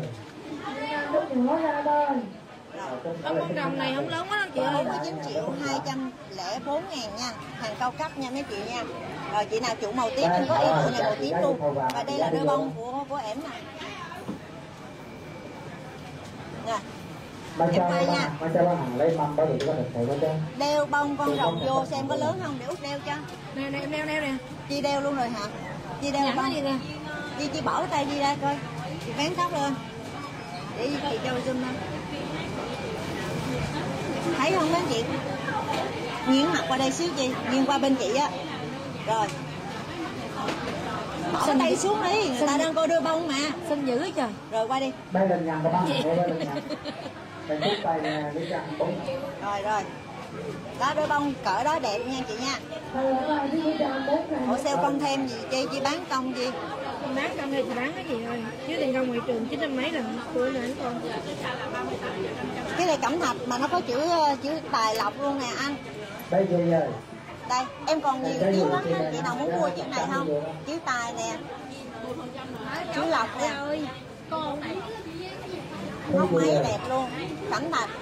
Ở con đồng này không lớn quá đâu chị ơi. bốn mươi chín triệu hai trăm lẻ bốn ngàn nha. Hàng cao cấp nha mấy chị nha. Rồi chị nào chủ màu tím em có yêu cầu này màu tím luôn. Và đây là đôi bông của của em nè. Rồi. Em quay nha. Đeo bông con rồng vô xem có lớn không để út đeo cho. Nè nè em đeo đeo nè. Chị đeo luôn rồi hả? Chị đeo bông gì nè. Chị chị bỏ cái tay đi ra coi. Chị vén tóc lên. Để chị cho zoom lên. Thấy không mấy chị? Nghiêng mặt qua đây xíu chị, nghiêng qua bên chị á. Rồi. Bỏ cái tay xuống đi, người ta đang coi đưa bông mà. Xinh dữ trời. Rồi qua đi. Đây là nhầm của bác, đây là nhầm. Đây chút tay nè, đi ra bông. Rồi rồi. Đó đôi bông cỡ đó đẹp nha chị nha. Ủa sale công thêm gì chi, chị bán công gì? Bán công thì chị bán cái gì ơi. Chứ tiền công ngoài trường chín trăm mấy lần tuổi nữa con. Cái này cẩm thạch mà nó có chữ chữ tài lộc luôn nè anh. Đây gì rồi? Đây, em còn nhiều chiếu lắm nha. Chị nào muốn mua chiếc này không? Chữ tài nè. Chữ lộc nè. Ơi, con Móc máy đẹp luôn. Cẩm thạch.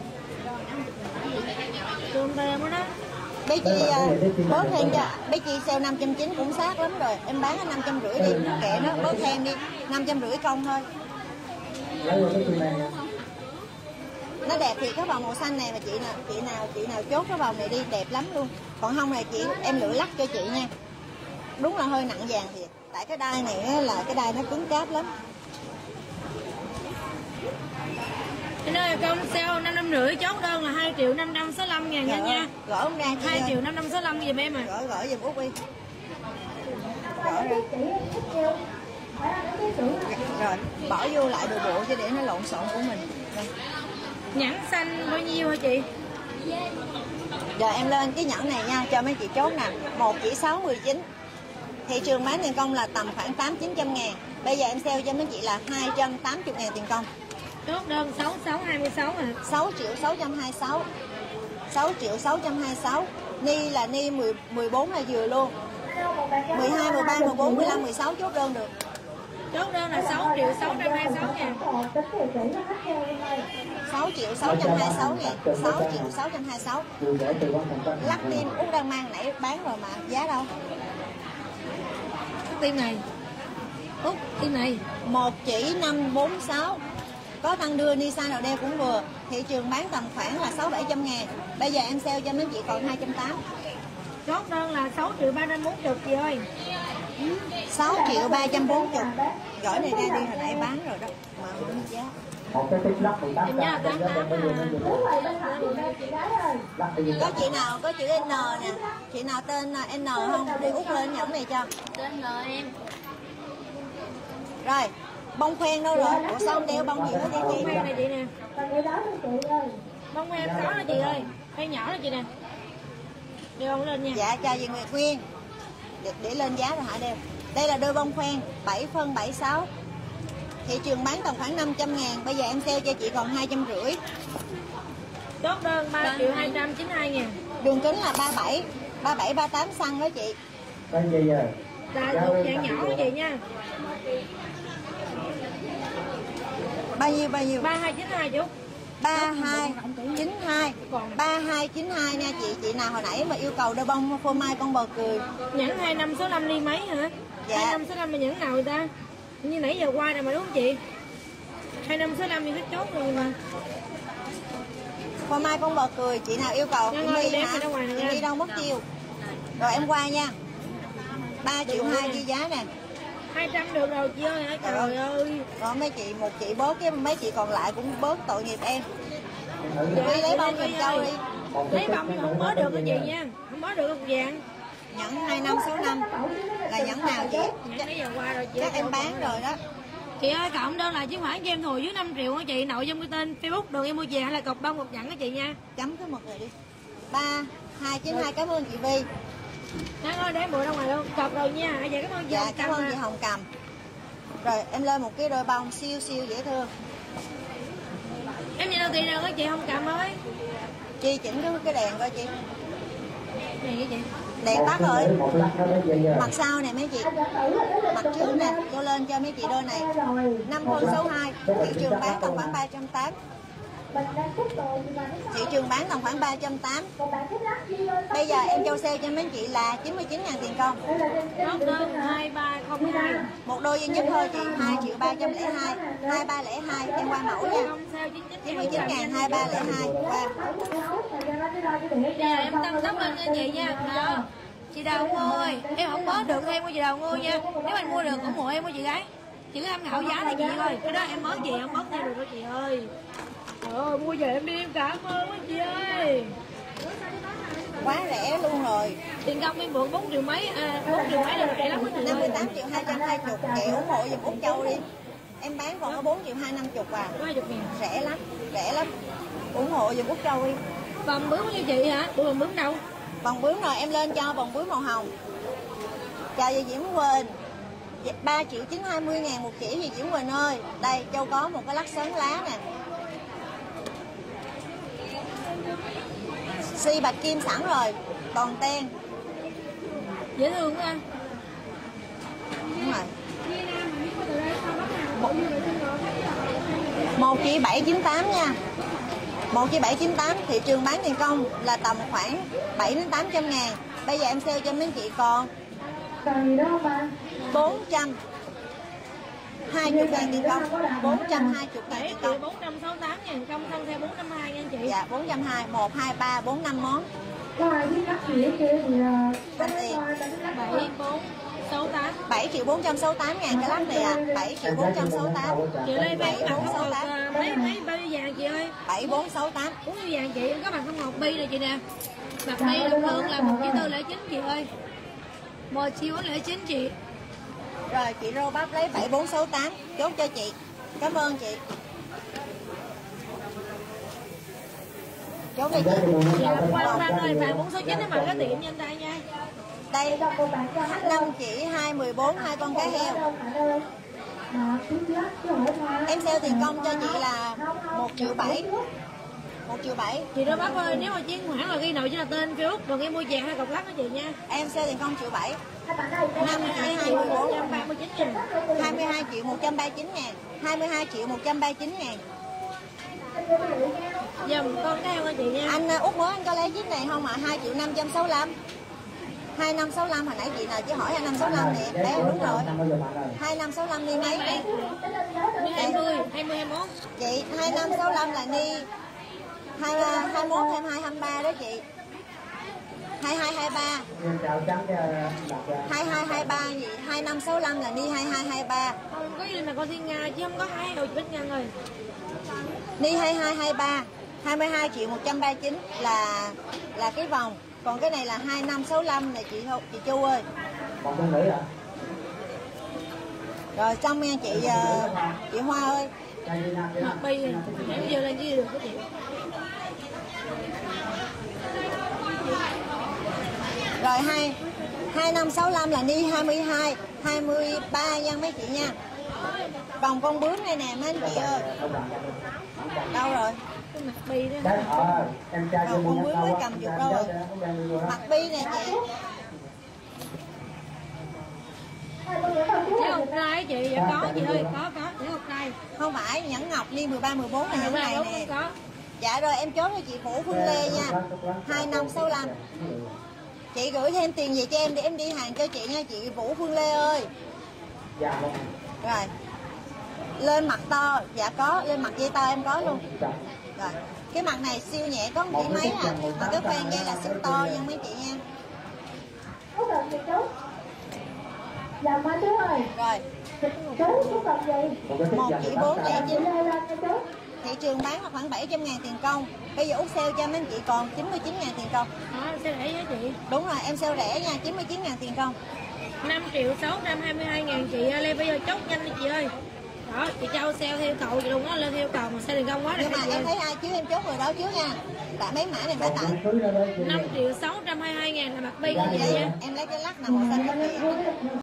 trường tèm đó đó. Bé chị bớt thêm cho. Bé chị sale năm trăm chín mươi cũng sát lắm rồi. Em bán ở năm trăm rưỡi đi. Kệ nó bớt thêm đi. năm trăm rưỡi công thôi. Lấy vào cái chuyện này nha. Nó đẹp thì cái vòng màu xanh này mà chị nào chị nào chị nào chốt cái vòng này đi đẹp lắm luôn. Còn không này chị em lựa lắc cho chị nha. Đúng là hơi nặng vàng thiệt. Tại cái đai này là cái đai nó cứng cáp lắm. Cái nơi công sale năm trăm rưỡi chốt đơn là hai triệu năm trăm sáu mươi lăm ngàn nha nha. Gỡ không ra chị hai triệu năm trăm sáu mươi lăm giùm em à. Gỡ gỡ giùm Út đi. Gỡ ra. Rồi, bỏ vô lại đồ bộ cho để nó lộn xộn của mình. Rồi. Nhãn xanh bao nhiêu hả chị? Giờ em lên cái nhẫn này nha, cho mấy chị chốt nè. Một chỉ sáu mươi chín. Thị trường bán tiền công là tầm khoảng tám chín trăm ngàn. Bây giờ em sale cho mấy chị là hai trăm tám mươi ngàn tiền công. Chốt đơn sáu sáu hai mươi sáu à. sáu triệu sáu trăm hai mươi sáu. sáu triệu sáu trăm hai mươi sáu. Ni là ni mười, mười bốn là vừa luôn. mười hai, mười ba, mười bốn, mười lăm, mười sáu chốt đơn được. Chốt đơn là sáu triệu sáu trăm hai mươi sáu ngàn. sáu triệu sáu trăm hai mươi sáu ngàn. sáu triệu sáu trăm hai mươi sáu. Lắc tim Út đang mang nãy bán rồi mà, giá đâu? Tim này. Út, tim này. Một chỉ năm bốn sáu. Có tăng đưa ni size nào đeo cũng vừa. Thị trường bán tầm khoảng là sáu bảy trăm ngàn. Bây giờ em sale cho mấy chị còn hai trăm tám mươi. Chốt đơn là sáu triệu ba trăm bốn mươi chị ơi. sáu triệu ba trăm bốn mươi. Gỏi này ra đi hồi nãy bán rồi đó mà không giá. Một cái tiếp lắc mười tám trăm tám mươi tám. Có chị nào có chữ N nè, chị nào tên N không đi Út lên nhẫn này cho. Tên N em. Rồi bông khoen đâu rồi? Ủa sao đeo bông gì hết vậy chị? Bông khoen này chị nè. Bông khoen sáu đó chị ơi. Khoen nhỏ đó chị nè. Đeo lên nha. Dạ cho chị Nguyệt Nguyên để, để lên giá rồi hả đeo. Đây là đôi bông khoen bảy phân bảy sáu. Thị trường bán tầm khoảng năm trăm ngàn. Bây giờ em sale cho chị còn hai trăm rưỡi. Chốt đơn ba triệu hai trăm chín mươi hai ngàn. Đường kính là ba mươi bảy, ba mươi bảy, ba mươi tám xăng đó chị. Cái gì rồi? Là thuộc dạng nhỏ của chị nha. Bao nhiêu bao nhiêu? ba hai chín hai chú. ba hai chín hai. ba hai chín hai nha chị. Chị nào hồi nãy mà yêu cầu đôi bông phô mai con bò cười. Nhẫn hai năm số năm ly mấy hả? Dạ. hai năm số năm là nhẫn nào người ta? Như nãy giờ qua này mà đúng không chị? hai năm số năm thì hết chốt rồi mà. Phô mai con bò cười, chị nào yêu cầu Nhân ơi, đi hả? Chị đi đâu mất chiêu. Rồi em qua nha. ba triệu hai ghi giá nè. hai trăm được rồi chị ơi, trời, trời ơi. Rồi mấy chị, một chị bớt cái mấy chị còn lại cũng bớt tội nghiệp em. Đi lấy bông giùm Châu đi. Lấy bông nhưng không bớt được cái gì nha. Không bớt được không vàng. Nhẫn hai năm sáu năm là nhẫn nào chị? Nhẫn nãy giờ qua rồi chị. Chắc em bán rồi đó. Chị ơi, cộng đơn là chiếc khoản cho em thùi dưới năm triệu hả chị? Nội dung cái tên Facebook đường em mua về hay là cọc bông một nhẫn đó chị nha. Chấm cái mực này đi. ba hai chín hai cảm ơn chị Vi. Đáng ơi, để em bụi ra ngoài luôn. Cọc rồi nha. Dạ cảm ơn chị. Dạ cảm ơn chị Hồng Cầm. Rồi em lên một cái đôi bông siêu siêu dễ thương. Em nhận đầu tiền nào đó chị Hồng Cầm ơi. Chị chỉnh cái cái đèn coi chị. Này cái chị. Đèn tắt rồi. Mặt sau nè mấy chị. Mặt trước nè, cô lên cho mấy chị đôi này. năm phân số hai. Thị trường bán tầm khoảng ba trăm tám mươi. Thị trường bán tầm khoảng ba trăm tám mươi. Bây giờ em cho sale cho mấy chị là chín mươi chín ngàn tiền công. Chốt đơn hai ba không hai. Một đôi duy nhất thôi chị, hai triệu ba trăm lẻ hai. hai ba không hai em qua mẫu nha. chín mươi chín ngàn hai ba không hai qua. Giờ em tăng tốc lên cho chị nha. Nào. Chị Đào Ngô ơi, em không bớt được em của chị Đào Ngô nha. Nếu anh mua được ủng hộ em của chị gái. Chị cứ tham khảo giá này chị ơi. Cái đó em bớt gì không bớt theo được đó chị ơi. Trời ơi, mua về em đi em cảm ơn quá chị ơi. Quá rẻ luôn rồi. Tiền công em mượn bốn triệu mấy, à, bốn triệu mấy là rẻ lắm đó chị năm mươi ơi. tám triệu hai trăm hai mươi. Chị ủng hộ giùm Út Châu đi. Em bán còn có bốn triệu hai trăm năm mươi à. hai mươi ngàn. Rẻ lắm, rẻ lắm. Ủng hộ giùm Út Châu đi. Vòng bướm như chị hả? Ủa vòng bướm đâu? Vòng bướm rồi em lên cho vòng bướm màu hồng. Chào chị Diễm Quỳnh. ba triệu chín trăm hai mươi ngàn một chỉ chị Diễm Quỳnh ơi. Đây Châu có một cái lắc sớn lá nè. Si bạch kim sẵn rồi. Còn ten. Dễ thương quá anh. Đúng rồi. Một, một chỉ bảy chín tám nha. Một chỉ bảy chín tám. Thị trường bán tiền công là tầm khoảng bảy đến tám trăm ngàn. Bây giờ em sale cho mấy chị còn bốn trăm hai mươi ngàn tiền công. Bốn trăm hai mươi ngàn tiền công. bốn trăm sáu mươi tám ngàn công thân theo bốn trăm hai mươi ngàn chị. Dạ bốn trăm hai mươi. Một, hai, ba, bốn, năm món. bảy bốn sáu tám. bảy triệu bốn trăm sáu mươi tám ngàn cái lắc này à. Bảy triệu bốn trăm sáu mươi tám. Chị Lê bán mặt không ngọc mấy mấy bao nhiêu vàng chị ơi. Bảy bốn sáu tám. Bốn nhiêu vàng chị, có mặt không ngọc bi này chị nè. Mặt bi lực lượng là một triệu tư lẻ chín chị ơi. Một triệu lẻ chín chị. Rồi chị Rô bắp lấy bảy bốn sáu tám. Chốt cho chị. Cảm ơn chị. Chốt đi chị. Dạ, Quang Văn ơi, vàng bốn số chín em mặc cái tiệm nhanh tay nha. Đây, năm chỉ hai mười bốn, hai con cá heo. Em sale tiền công cho chị là một triệu bảy. một triệu bảy. Chị đó bác ơi, nếu mà chiến hoãn là ghi nội chỉ là tên Facebook, còn em mua vàng hai cọc lắc đó chị nha. Em sale tiền công triệu bảy. năm chỉ hai mươi bốn, ba mươi chín ngàn. hai mươi hai triệu một trăm ba mươi chín ngàn. hai mươi hai triệu một trăm ba mươi chín ngàn. Dùm con cái heo ơi chị nha. Anh Út mới anh có lấy chiếc này không ạ? À? hai triệu năm trăm sáu mươi lăm. hai năm sáu lăm hồi nãy chị nào chỉ hỏi hai năm sáu lăm nè. Đấy đúng rồi. hai năm sáu lăm ni mấy đây? hai mươi, hai mươi, hai mươi mốt. Chị hai năm sáu lăm là ni hai hai mốt, hai hai, hai ba đó chị. hai hai hai ba. hai hai hai ba gì? hai năm sáu lăm là ni hai hai hai ba. Không có gì mà con thiên nga chứ không có hai rồi chị Bích Ngân ơi. Ni hai hai hai ba, hai mươi hai triệu một trăm ba mươi chín là là cái vòng. Còn cái này là hai năm sáu lăm này chị chị Chu ơi. Còn con nữ à? Rồi xong nha chị uh, chị Hoa ơi. Mặt bi này, em giờ lên gì được cái chị. Rồi hai hai năm sáu lăm là ni hai mươi hai, hai mươi ba nha mấy chị nha. Vòng con bướm này nè mấy anh chị ơi. Đâu rồi? Cái mặt bi đó. Vòng con bướm mới cầm được đâu rồi. Mặt bi nè chị. Nhẫn ngọc trai chị, dạ có chị ơi, có có nhẫn ngọc trai. Không phải nhẫn ngọc ni mười ba mười bốn là nhẫn này nè. Có. Dạ rồi em chốt cho chị Phủ Phương Lê nha. hai năm sáu lăm. Chị gửi thêm tiền về cho em để em đi hàng cho chị nha chị Vũ Phương Lê ơi. Rồi. Lên mặt to, dạ có, lên mặt dây to em có luôn. Rồi. Cái mặt này siêu nhẹ có một tỷ mấy à. Mà cái khoen dây là siêu to nha mấy chị nha. Dạ má chú ơi. Rồi. Chú, chú cần gì? Một chỉ bốn lẻ chín. Thị trường bán là khoảng bảy trăm ngàn tiền công. Bây giờ út sale cho mấy anh chị còn chín mươi chín ngàn tiền công. Đó, sẽ rẻ với chị. Đúng rồi, em sale rẻ nha, chín mươi chín ngàn tiền công. năm triệu sáu trăm hai mươi hai ngàn chị ơi, bây giờ chốt nhanh đi chị ơi. Đó, chị Châu sale theo cầu chị luôn á, lên theo cầu mà xe tiền công quá. Nhưng mà em thấy ai chứ em chốt người đó trước nha. Tại mấy mã này phải tặng. năm triệu sáu trăm hai mươi hai ngàn là mặt bi của chị Em, nha. em lấy cái lắc nào màu xanh